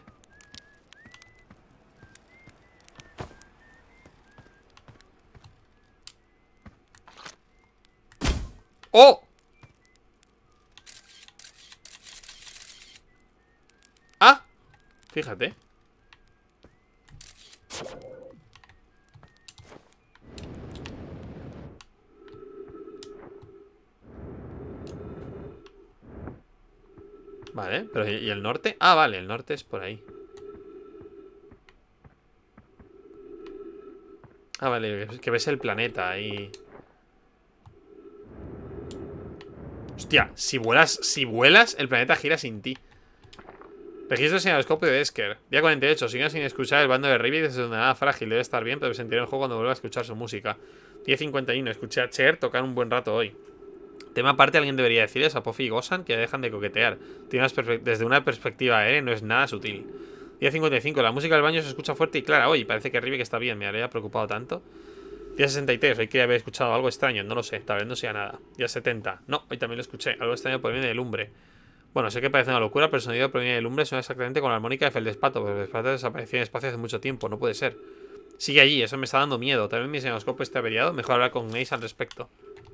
¡Oh! ¡Ah! Fíjate. Vale, pero ¿y el norte? Ah, vale, el norte es por ahí. Ah, vale, que ves el planeta ahí. Hostia, si vuelas, el planeta gira sin ti. Registro señaloscopio de Esker. Día 48. Sigan sin escuchar el bando de Rivik desde donde nada frágil. Debe estar bien, pero sentiré el juego cuando vuelva a escuchar su música. Día 51. Escuché a Cher tocar un buen rato hoy. Tema aparte, alguien debería decirles a Puffy y Gosan que dejan de coquetear. Desde una perspectiva aérea no es nada sutil. Día 55. La música del baño se escucha fuerte y clara hoy. Parece que Rivik está bien. Me habría preocupado tanto. Día 63. Hoy quería haber escuchado algo extraño. No lo sé. Tal vez no sea nada. Día 70. No, hoy también lo escuché. Algo extraño proviene de lumbre. Bueno, sé que parece una locura, pero el sonido proviene de lumbre. Suena exactamente con la armónica de Feldespato. Pero Feldespato desapareció en el espacio hace mucho tiempo. No puede ser. Sigue allí. Eso me está dando miedo. Tal vez mi señaloscopio esté averiado. Mejor hablar con Ace al respecto.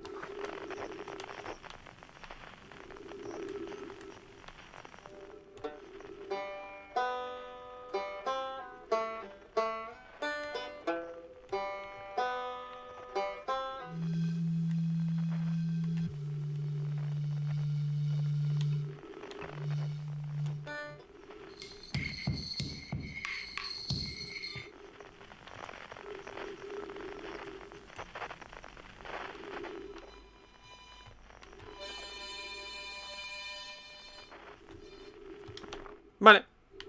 Vale.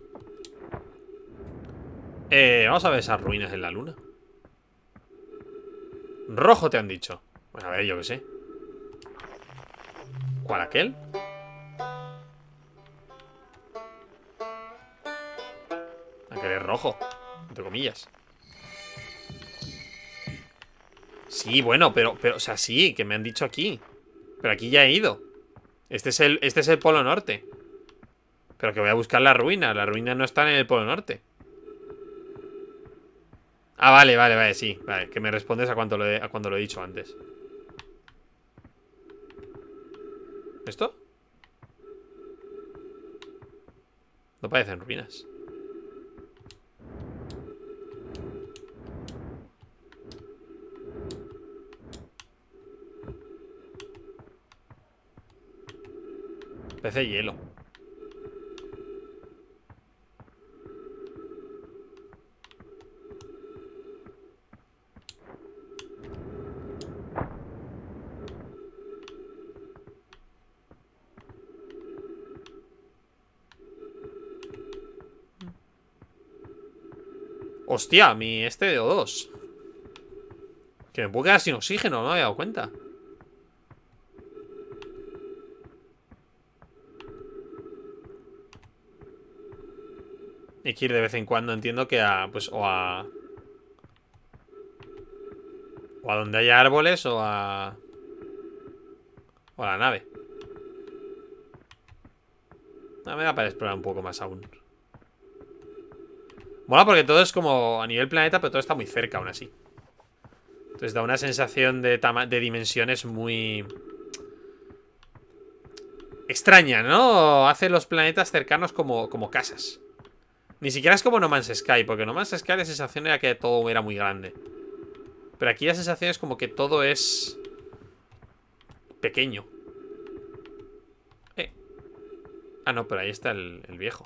Vamos a ver esas ruinas en la luna. Rojo te han dicho. Bueno, a ver, yo qué sé. ¿Cuál aquel? Aquel es rojo, entre comillas. Sí, bueno, pero, o sea, sí, que me han dicho aquí. Pero aquí ya he ido. Este es el Polo Norte. Pero que voy a buscar la ruina. La ruina no está en el Polo Norte. Ah, vale, vale, vale, sí. Vale, que me respondes a cuando lo he dicho antes. ¿Esto? No parecen ruinas. Parece hielo. Hostia, mi este de O2. Que me puedo quedar sin oxígeno, no me había dado cuenta. Hay que ir de vez en cuando, entiendo que a... Pues o a donde haya árboles o a la nave. No, me da para explorar un poco más aún. Mola porque todo es como a nivel planeta, pero todo está muy cerca aún así. Entonces da una sensación de dimensiones muy... extraña, ¿no? Hace los planetas cercanos como casas. Ni siquiera es como No Man's Sky, porque No Man's Sky la sensación era que todo era muy grande. Pero aquí la sensación es como que todo es... pequeño. Ah, no, pero ahí está el viejo.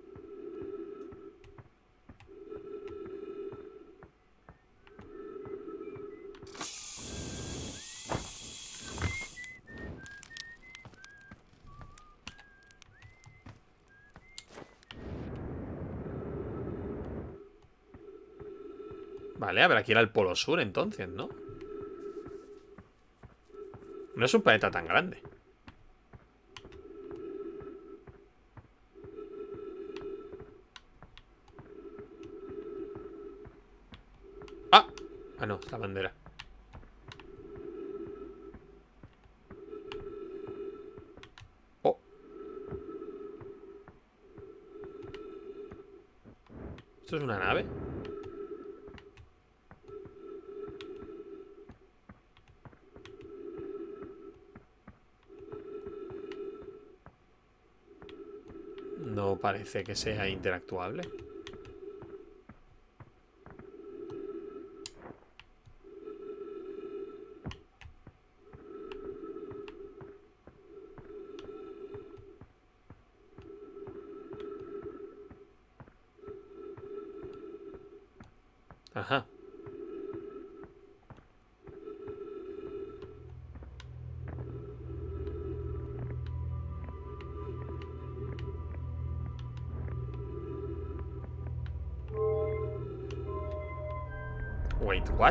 Vale, a ver, aquí era el Polo Sur entonces, ¿no? No es un planeta tan grande. ¡Ah! Ah, no, es la bandera. Oh. ¿Esto es una nave? No parece que sea interactuable. Ajá. Wait, what?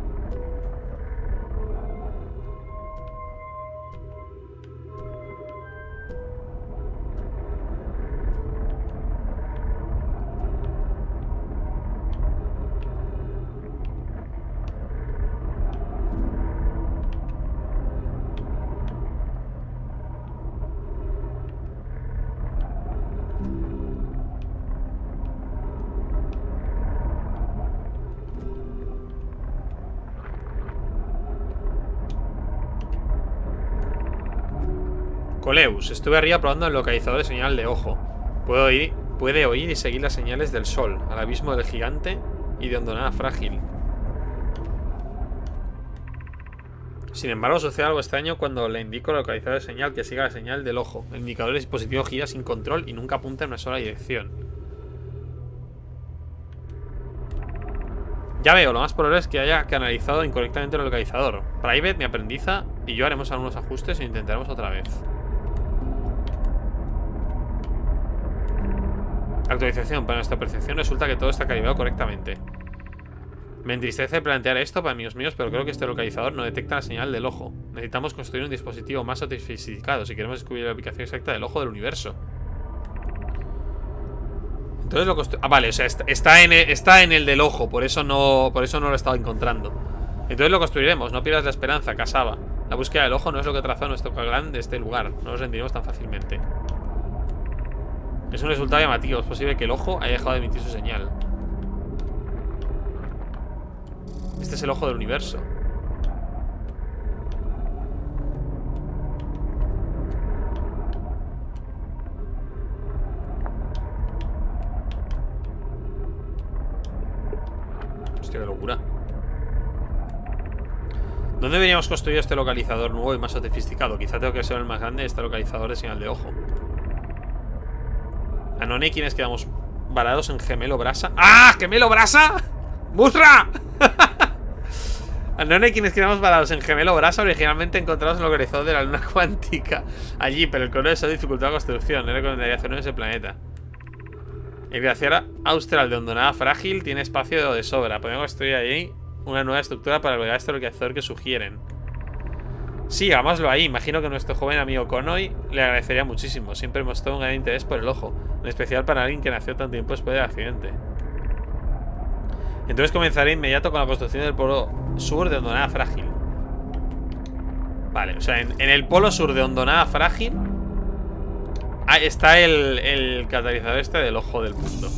Coleus, estuve arriba probando el localizador de señal de ojo. Puede oír y seguir las señales del sol, al abismo del gigante y de hondonada frágil. Sin embargo, sucede algo extraño cuando le indico al localizador de señal que siga la señal del ojo. El indicador del dispositivo gira sin control y nunca apunta en una sola dirección. Ya veo, lo más probable es que haya canalizado incorrectamente el localizador. Private, mi aprendiza, y yo haremos algunos ajustes e intentaremos otra vez. Actualización. Para nuestra percepción resulta que todo está calibrado correctamente. Me entristece plantear esto para amigos míos, pero creo que este localizador no detecta la señal del ojo. Necesitamos construir un dispositivo más sofisticado si queremos descubrir la ubicación exacta del ojo del universo. Entonces lo construimos... Ah, vale, o sea, está en el del ojo, por eso no lo he estado encontrando. Entonces lo construiremos, no pierdas la esperanza, Kasaba. La búsqueda del ojo no es lo que trazó nuestro clan de este lugar. No nos rendiremos tan fácilmente. Es un resultado llamativo. Es posible que el ojo haya dejado de emitir su señal. Este es el ojo del universo. Hostia, qué locura. ¿Dónde deberíamos construir este localizador nuevo y más sofisticado? Quizá tengo que ser el más grande de este localizador de señal de ojo. Anone, ¿quiénes quedamos varados en Gemelo Brasa? ¡Ah! ¿Gemelo Brasa? ¡Musra! Anone, quienes quedamos varados en Gemelo Brasa, originalmente encontrados en el localizador de la luna cuántica. Allí, pero el color de eso dificultó la construcción. No recomendaría hacerlo en ese planeta. El glaciar austral de hondonada frágil tiene espacio de sobra. Podemos construir allí una nueva estructura para albergar este localizador que sugieren. Sí, hagámoslo ahí. Imagino que nuestro joven amigo Konoy le agradecería muchísimo. Siempre mostró un gran interés por el ojo, en especial para alguien que nació tanto tiempo después del accidente. Entonces comenzaré inmediato con la construcción del polo sur de hondonada frágil. Vale, o sea, en el polo sur de hondonada frágil está el catalizador este del ojo del mundo.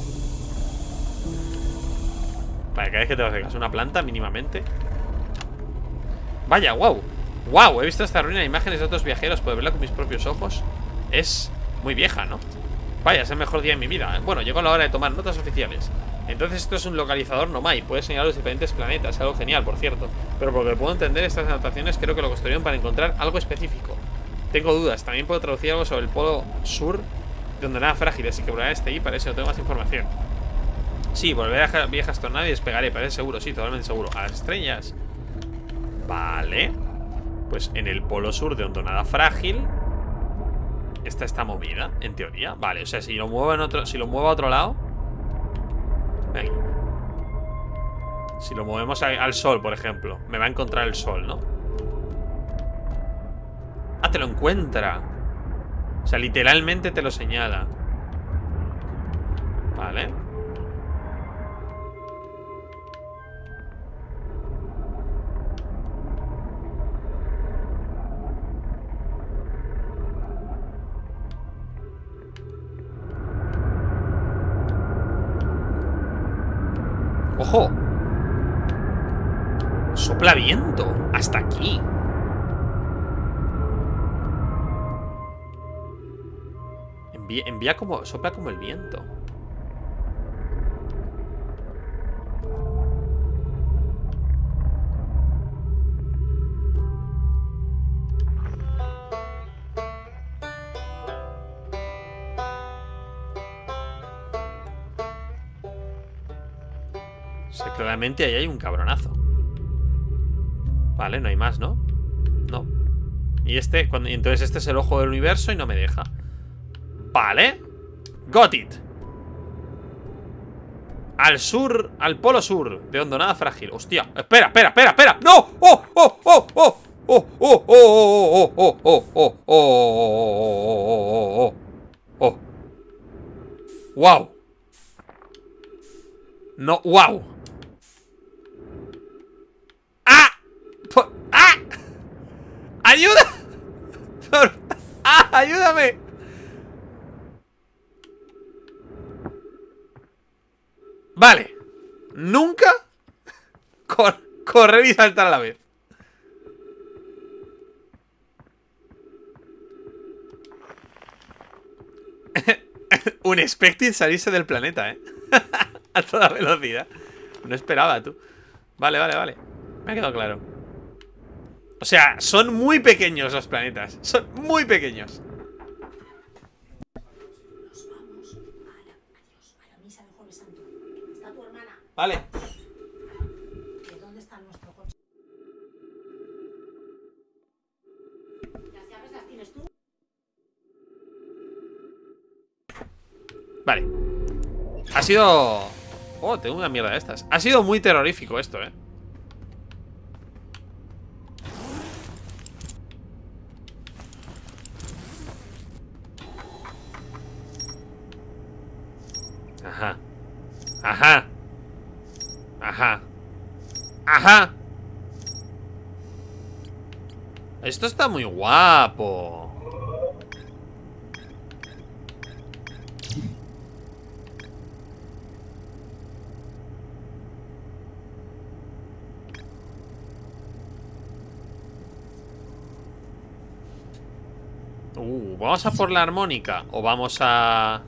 Vale, cada vez que te acercas a una planta mínimamente. Vaya, wow. Wow, he visto esta ruina de imágenes de otros viajeros. Puedo verla con mis propios ojos. Es muy vieja, ¿no? Vaya, es el mejor día de mi vida. Bueno, llegó la hora de tomar notas oficiales. Entonces esto es un localizador Nomai. Puede señalar los diferentes planetas. Algo genial, por cierto. Pero por lo que puedo entender, estas anotaciones creo que lo construyeron para encontrar algo específico. Tengo dudas. También puedo traducir algo sobre el polo sur de hondonada frágil. Así que probaré este ahí para ver si no tengo más información. Sí, volveré a viejas tornado y despegaré. Parece seguro, sí, totalmente seguro. A las estrellas. Vale. Pues en el polo sur de hondonada frágil está movida, en teoría. Vale, o sea, si lo muevo en otro, si lo muevo a otro lado. Aquí. Si lo movemos al sol, por ejemplo, me va a encontrar el sol, ¿no? Ah, te lo encuentra. O sea, literalmente te lo señala. Vale. ¡Ojo! Sopla viento. Hasta aquí. Envía como... Sopla como el viento. O sea, claramente ahí hay un cabronazo. Vale, no hay más, ¿no? No. Y entonces este es el ojo del universo y no me deja. Vale. Got it. Al sur, al polo sur de hondonada frágil. Hostia, espera. ¡No! ¡Oh! ¡Oh! ¡Oh! ¡Oh! ¡Oh! ¡Oh! ¡Oh! ¡Oh! ¡Oh! ¡Oh! ¡Oh! ¡Oh! ¡Oh! ¡Wow! No, wow. ¡Ah! ¡Ah! ¡Ayuda! ¡Ah! ¡Ayúdame! Vale. Nunca correr y saltar a la vez. Un expected salirse del planeta, a toda velocidad. No esperaba, tú. Vale. Me ha quedado claro. O sea, son muy pequeños los planetas. Son muy pequeños. Nos vamos a la misa del Jueves Santo. ¿Está tu hermana? Vale. ¿Dónde está nuestro coche? ¿Las llaves las tienes tú? Vale. Ha sido... Oh, tengo una mierda de estas. Ha sido muy terrorífico esto, Ajá. Esto está muy guapo. ¿Vamos a por la armónica? ¿O vamos a...?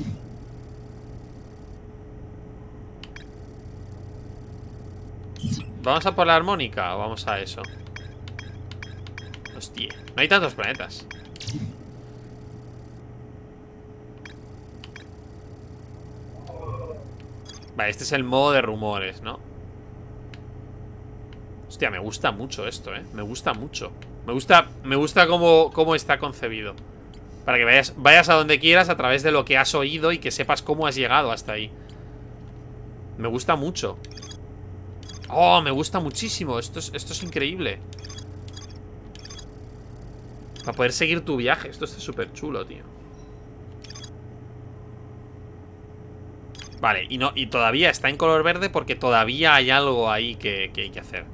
¿Vamos a por la armónica o vamos a eso? Hostia, no hay tantos planetas. Vale, este es el modo de rumores, ¿no? Hostia, me gusta mucho esto, ¿eh? Me gusta mucho. Me gusta cómo está concebido. Para que vayas a donde quieras a través de lo que has oído y que sepas cómo has llegado hasta ahí. Me gusta mucho. Oh, me gusta muchísimo. Esto es increíble. Para poder seguir tu viaje. Esto está súper chulo, tío. Vale, y todavía está en color verde porque todavía hay algo ahí que hay que hacer.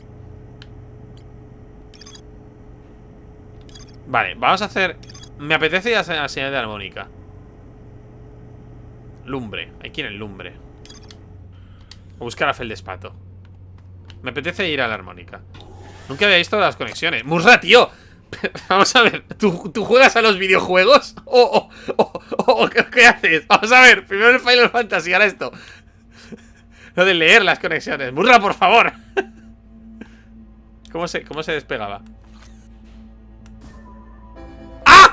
Vale, vamos a hacer... Me apetece ir a la señal de armónica. Lumbre, hay que ir en lumbre. O buscar a Feldespato. Me apetece ir a la armónica. Nunca había visto las conexiones. ¡Murra, tío! Vamos a ver, ¿tú juegas a los videojuegos? ¿O qué haces? Vamos a ver, primero el Final Fantasy, ahora esto. Lo de leer las conexiones. ¡Murra, por favor! ¿Cómo se despegaba? ¡Ah!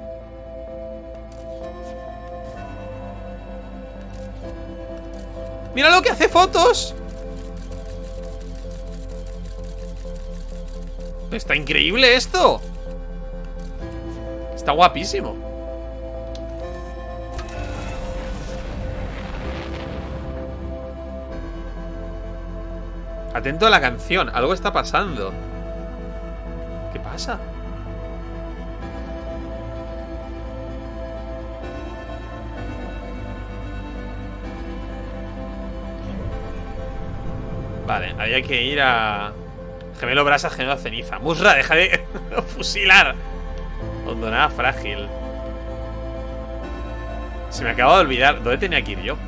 ¡Mira lo que hace fotos! Está increíble esto. Está guapísimo. Atento a la canción. Algo está pasando. ¿Qué pasa? Vale, había que ir a... Gemelo brasa, gemelo ceniza. Musra, deja de fusilar. Hondonada frágil. Se me acaba de olvidar. ¿Dónde tenía que ir yo?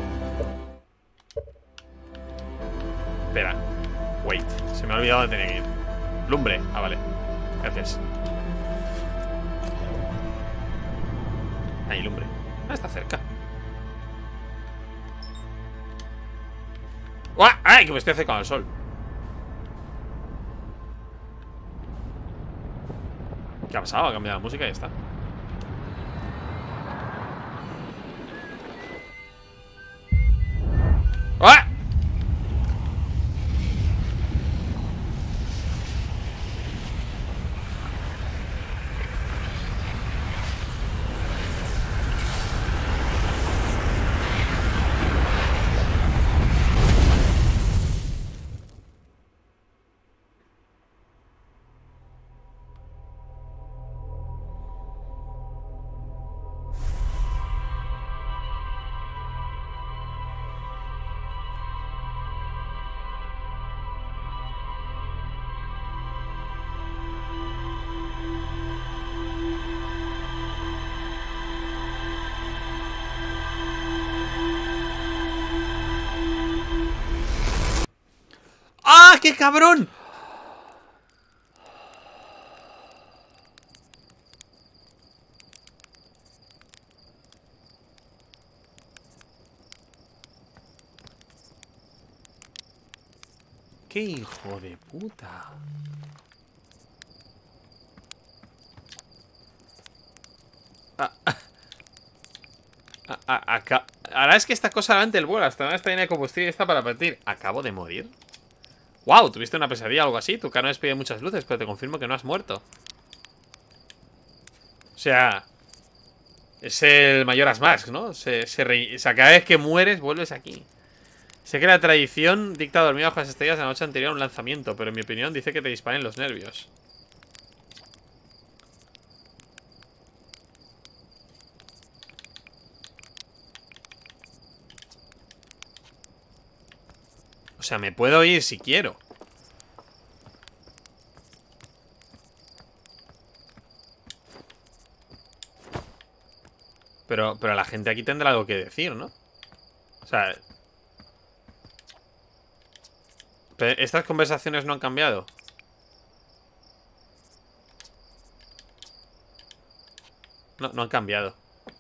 Espera. Wait. Se me ha olvidado dónde tenía que ir. Lumbre. Ah, vale. Gracias. Ahí, lumbre. Ah, está cerca. ¡Uah! ¡Ay! Que me estoy acercando al sol. ¿Qué ha pasado? Ha cambiado la música y ya está. ¡Ah! ¡Ah! ¡Qué cabrón! ¡Qué hijo de puta! Ahora es que esta cosa delante del vuelo. Hasta ahora está llena de combustible y está para partir. ¿Acabo de morir? ¡Wow! ¿Tuviste una pesadilla o algo así? Tu cara no despide muchas luces, pero te confirmo que no has muerto. O sea... Es el Majora's Mask, ¿no? O sea, cada vez que mueres, vuelves aquí. Sé que la tradición dicta dormir bajo las estrellas la noche anterior a un lanzamiento, pero en mi opinión dice que te disparen los nervios. O sea, me puedo ir si quiero. Pero la gente aquí tendrá algo que decir, ¿no? O sea... Pero estas conversaciones no han cambiado. No, no han cambiado.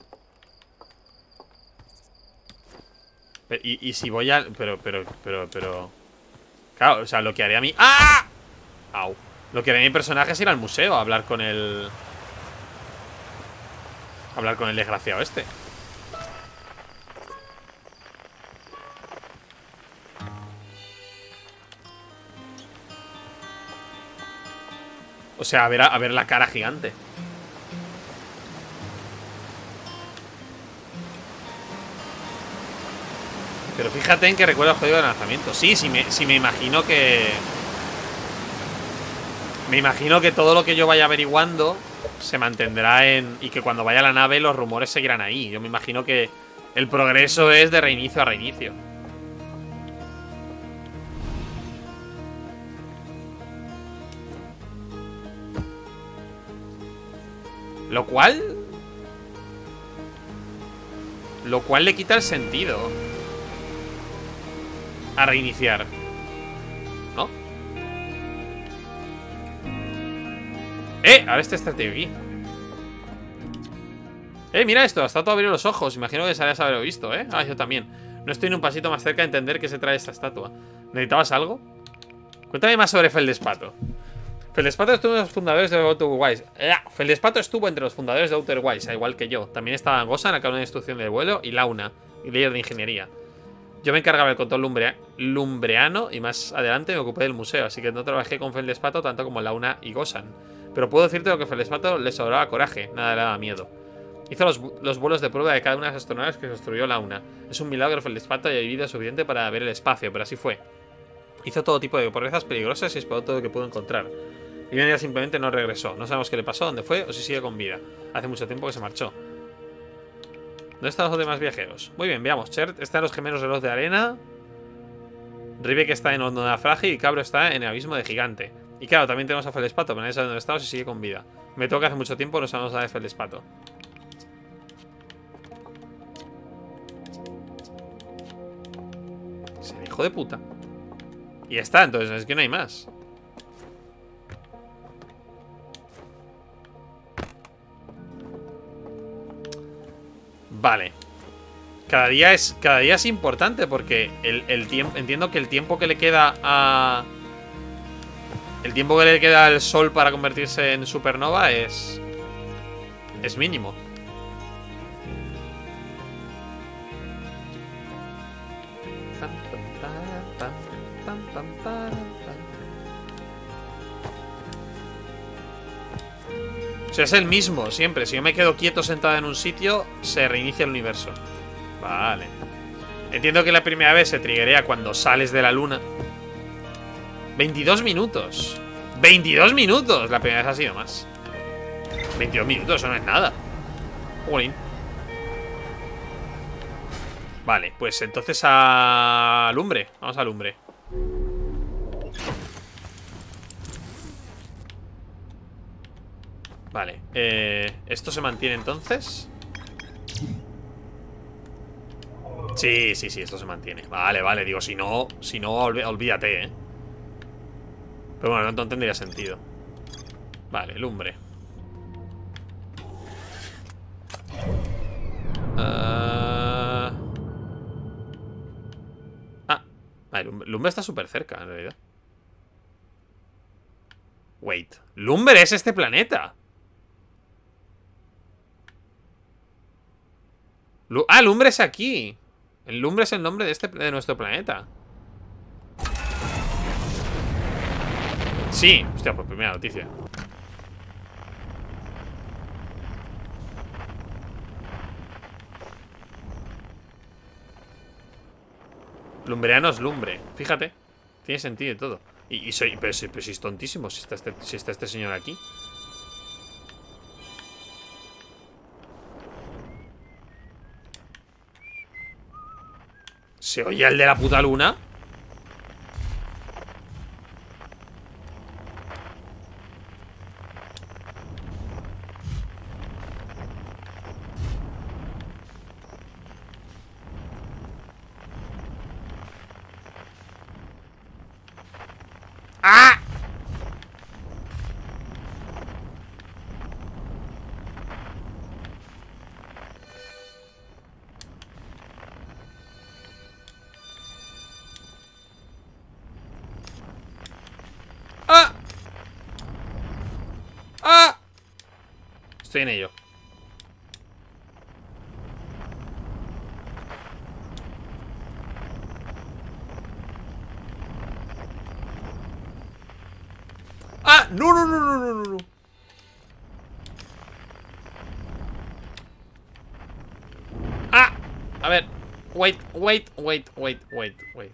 Y si voy al... Pero... Claro, o sea, lo que haría a mí... ¡Ah! Au. Lo que haría mi personaje es ir al museo a hablar con el... Hablar con el desgraciado este. O sea, a ver la cara gigante. Pero fíjate en que recuerda el código de lanzamiento. Sí, sí me imagino que... Me imagino que todo lo que yo vaya averiguando se mantendrá en... Y que cuando vaya a la nave los rumores seguirán ahí. Yo me imagino que el progreso es de reinicio a reinicio. Lo cual le quita el sentido a reiniciar, ¿no? Ahora este está aquí. Mira esto, está todo abriendo los ojos. Imagino que sabrías haberlo visto, Ah, yo también. No estoy ni un pasito más cerca de entender qué se trae esta estatua. ¿Necesitabas algo? Cuéntame más sobre Feldespato. Feldespato estuvo entre los fundadores de Outer Wilds. Feldespato estuvo entre los fundadores de Outer Wilds, al igual que yo. También estaban Gosan, la cadena de instrucción del vuelo, y Launa, y líder de ingeniería. Yo me encargaba del control lumbreano y más adelante me ocupé del museo, así que no trabajé con Feldespato tanto como Launa y Gosan. Pero puedo decirte lo que Feldespato le sobraba coraje, nada le daba miedo. Hizo los vuelos de prueba de cada una de las astronaves que construyó Launa. Es un milagro que Feldespato haya vivido suficiente para ver el espacio, pero así fue. Hizo todo tipo de proezas peligrosas y explotó todo lo que pudo encontrar. Y un día simplemente no regresó. No sabemos qué le pasó, dónde fue o si sigue con vida. Hace mucho tiempo que se marchó. ¿Dónde están los demás viajeros? Muy bien, veamos. Chert está en los gemelos reloj de arena. Rivek está en Onda Frágil y Cabro está en el abismo de gigante. Y claro, también tenemos a Feldespato, pero nadie sabe dónde está o si sigue con vida. Me toca hace mucho tiempo, no sabemos nada de Feldespato. Ese hijo de puta. Y ya está, entonces es que no hay más. Vale. Cada día es importante porque el tiempo. Entiendo que el tiempo que le queda a. El tiempo que le queda al sol para convertirse en supernova es mínimo. O sea, es el mismo, siempre. Si yo me quedo quieto sentado en un sitio, se reinicia el universo. Vale. Entiendo que la primera vez se triggerea cuando sales de la luna. 22 minutos. 22 minutos. La primera vez ha sido más. 22 minutos, eso no es nada. Jolín. Vale, pues entonces a lumbre. Vamos a lumbre. Vale, ¿esto se mantiene entonces? Sí, esto se mantiene. Vale, digo, si no, olvídate, Pero bueno, no tendría sentido. Vale, lumbre. Vale, lumbre está súper cerca, en realidad. Wait, lumbre es este planeta. Lumbre es aquí. El lumbre es el nombre de nuestro planeta. Sí, hostia, pues primera noticia. Lumbreano es lumbre. Fíjate, tiene sentido y todo. Pero si es tontísimo. Si está este señor aquí. ¿Se oye el de la puta luna? ¡Ah! Estoy en ello. ¡Ah! ¡No, no, no, no, no, no! ¡Ah! A ver. Wait, wait, wait, wait, wait, wait.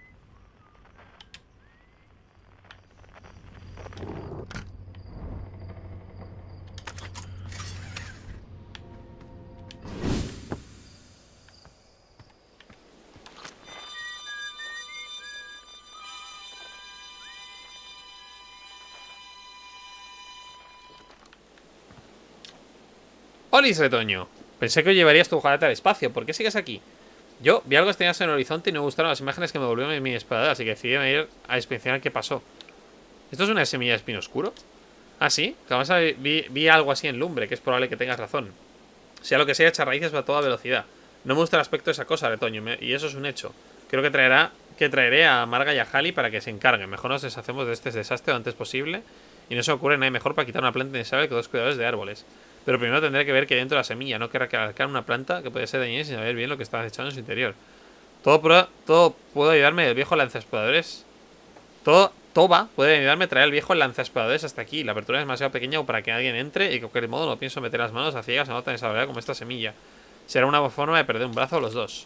¡Hola, retoño! Pensé que hoy llevarías tu hojalata al espacio. ¿Por qué sigues aquí? Yo vi algo extraño en el horizonte y no me gustaron las imágenes que me volvieron mi esperador, así que decidí ir a inspeccionar qué pasó. ¿Esto es una semilla de espino oscuro? ¿Ah, sí? Jamás vi algo así en lumbre, que es probable que tengas razón. Sea lo que sea, echar raíces va a toda velocidad. No me gusta el aspecto de esa cosa, retoño, y eso es un hecho. Creo que traeré a Marga y a Hali para que se encarguen. Mejor nos deshacemos de este desastre lo antes posible. Y no se me ocurre nada mejor para quitar una planta indeseable que dos cuidadores de árboles. Pero primero tendré que ver que dentro de la semilla. No querrá arrancar una planta que puede ser dañina sin saber bien lo que está echando en su interior. Todo puedo ayudarme del viejo lanzaespadadores. Toba puede ayudarme a traer al viejo lanzaespadadores hasta aquí. La apertura es demasiado pequeña para que alguien entre. Y de cualquier modo no pienso meter las manos a ciegas a no tan desarrollada como esta semilla. Será una forma de perder un brazo o los dos.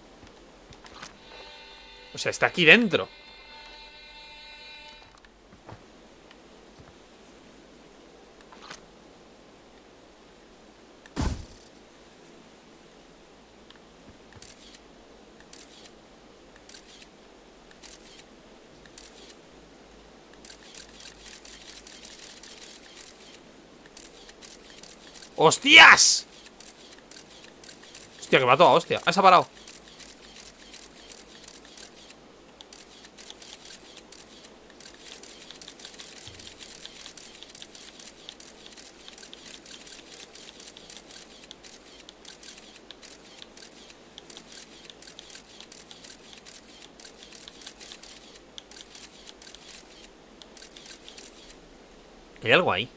O sea, está aquí dentro. ¡Hostias! Hostia, que va toda hostia. Ah, se ha parado. Hay algo ahí.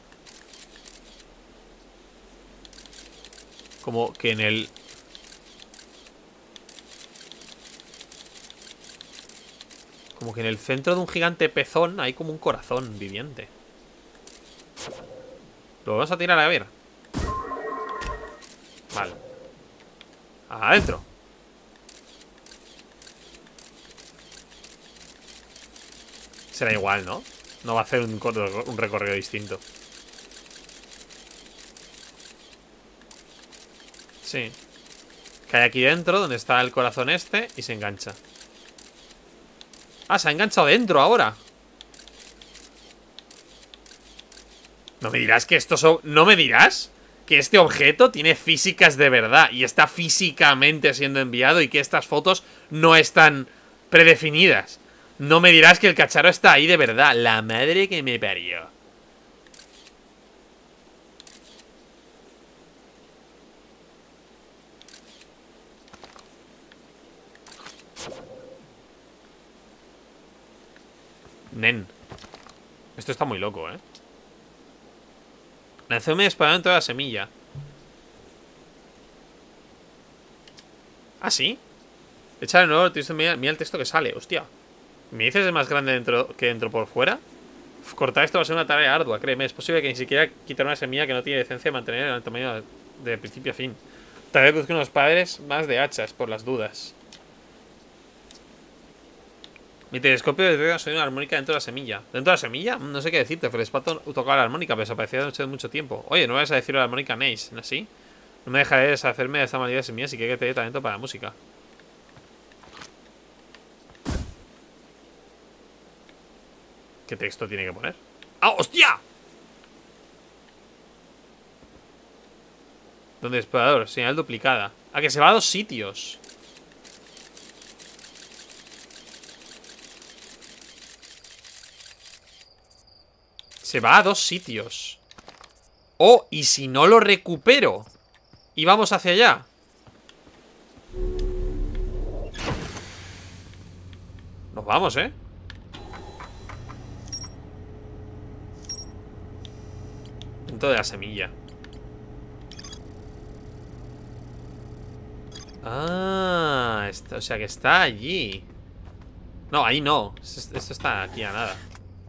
Como que en el... Como que en el centro de un gigante pezón hay como un corazón viviente. Lo vamos a tirar a ver. Vale. Adentro. Será igual, ¿no? No va a hacer un recorrido distinto. Sí. Cae aquí dentro, donde está el corazón este, y se engancha. Ah, se ha enganchado dentro ahora. No me dirás que ¿No me dirás que este objeto tiene físicas de verdad y está físicamente siendo enviado y que estas fotos no están predefinidas? No me dirás que el cacharro está ahí de verdad. La madre que me parió. Nen. Esto está muy loco, ¿eh? Lancé un disparado en toda la semilla. ¿Ah, sí? Echar de nuevo, mira el texto que sale, hostia. ¿Me dices es más grande que dentro por fuera? Cortar esto va a ser una tarea ardua, créeme. Es posible que ni siquiera quitar una semilla que no tiene decencia de mantener el tamaño de principio a fin. Tal vez busque unos padres más de hachas, por las dudas. Mi telescopio detecta sonido de una armónica dentro de la semilla. ¿Dentro de la semilla? No sé qué decirte. Felespato tocaba la armónica, pero desapareció hace mucho tiempo. Oye, no vas a decirle a la armónica Nace, ¿no? ¿Sí? No me dejaré deshacerme de esta maldita de semillas y que te dé talento para la música. ¿Qué texto tiene que poner? ¡Ah, hostia! ¿Dónde es explorador? Señal duplicada. Ah, que se va a 2 sitios. Se va a 2 sitios. Oh, ¿y si no lo recupero? Y vamos hacia allá. Nos vamos, ¿eh? Dentro de la semilla. Ah, esto, o sea que está allí. No, ahí no. Esto está aquí a nada.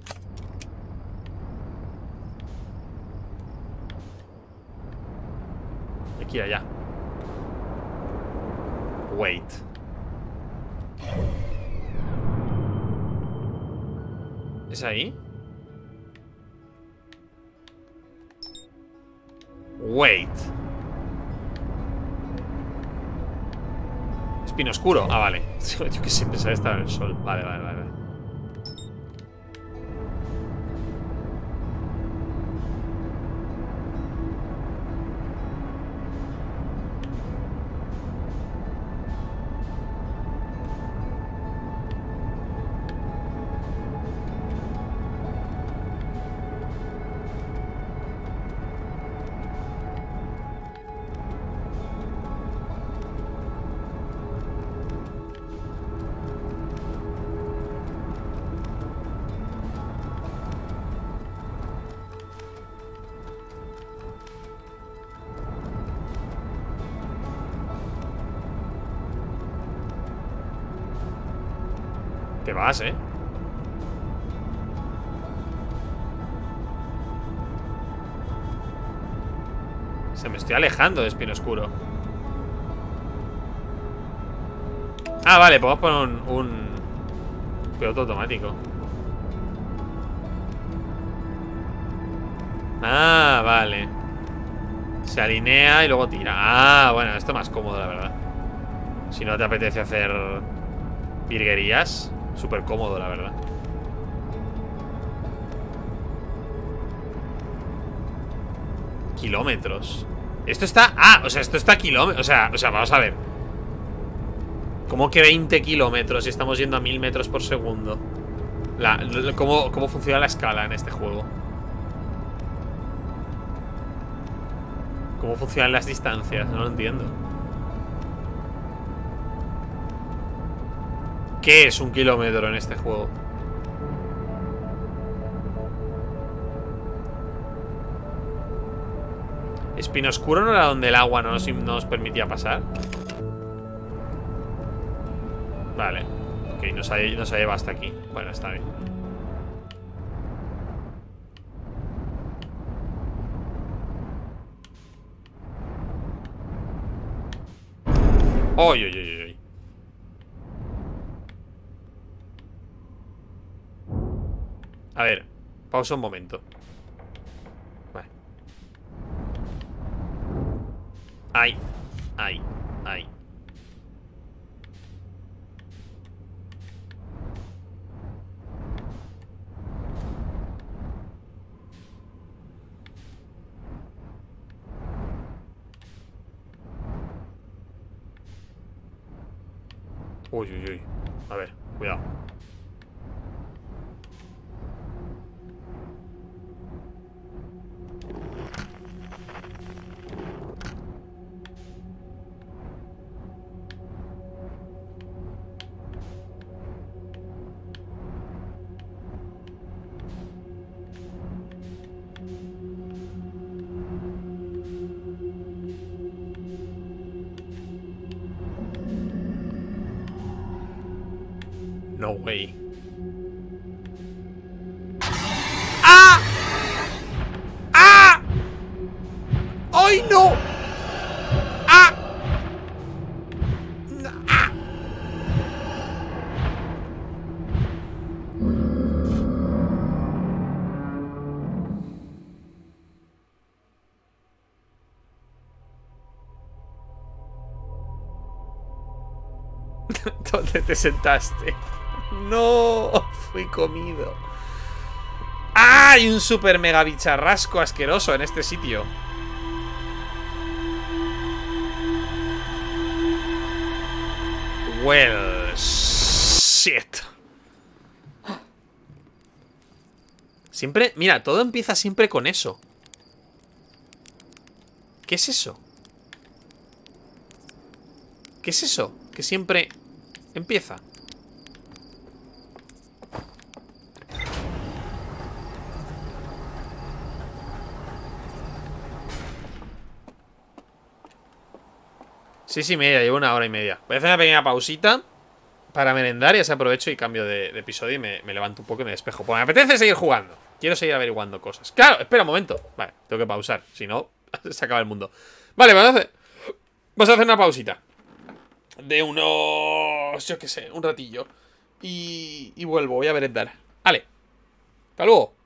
Hay que ir allá. Wait. ¿Es ahí? Wait. Espino oscuro. Ah, vale. Yo que sé, pensaba que estaba en el sol. Vale, vale, vale. Te vas, ¿eh? Se me estoy alejando de espino oscuro. Ah, vale, podemos poner un piloto automático. Ah, vale. Se alinea y luego tira. Ah, bueno, esto es más cómodo, la verdad. Si no te apetece hacer virguerías, súper cómodo, la verdad. Kilómetros. Esto está... Ah, o sea, esto está a kilómetros. O sea, vamos a ver. ¿Cómo que 20 kilómetros si estamos yendo a 1000 metros por segundo? ¿Cómo funciona la escala en este juego? ¿Cómo funcionan las distancias? No lo entiendo. ¿Qué es un kilómetro en este juego? ¿Espino oscuro no era donde el agua no nos permitía pasar? Vale. Ok, nos ha llevado hasta aquí. Bueno, está bien. ¡Oy, oy, oy, oy! A ver, pausa un momento. Vale. Ay, ay, ay. Uy, uy, uy. A ver, cuidado. No way. ¡Ah! ¡Ah! ¡Ay, no! ¡Ah! ¡Ah! ¿Dónde te sentaste? No, fui comido. ¡Ah! Hay un super mega bicharrasco asqueroso en este sitio. Well, shit. Siempre, mira, todo empieza siempre con eso. ¿Qué es eso? ¿Qué es eso? Que siempre empieza. 6:30, llevo 1 hora y media. Voy a hacer una pequeña pausita para merendar y así aprovecho y cambio de episodio y me levanto un poco y me despejo. Pues me apetece seguir jugando. Quiero seguir averiguando cosas. Claro, espera un momento. Vale, tengo que pausar. Si no, se acaba el mundo. Vale, vamos a hacer una pausita. De unos... yo qué sé, un ratillo. Y vuelvo, voy a merendar. Vale. Hasta luego.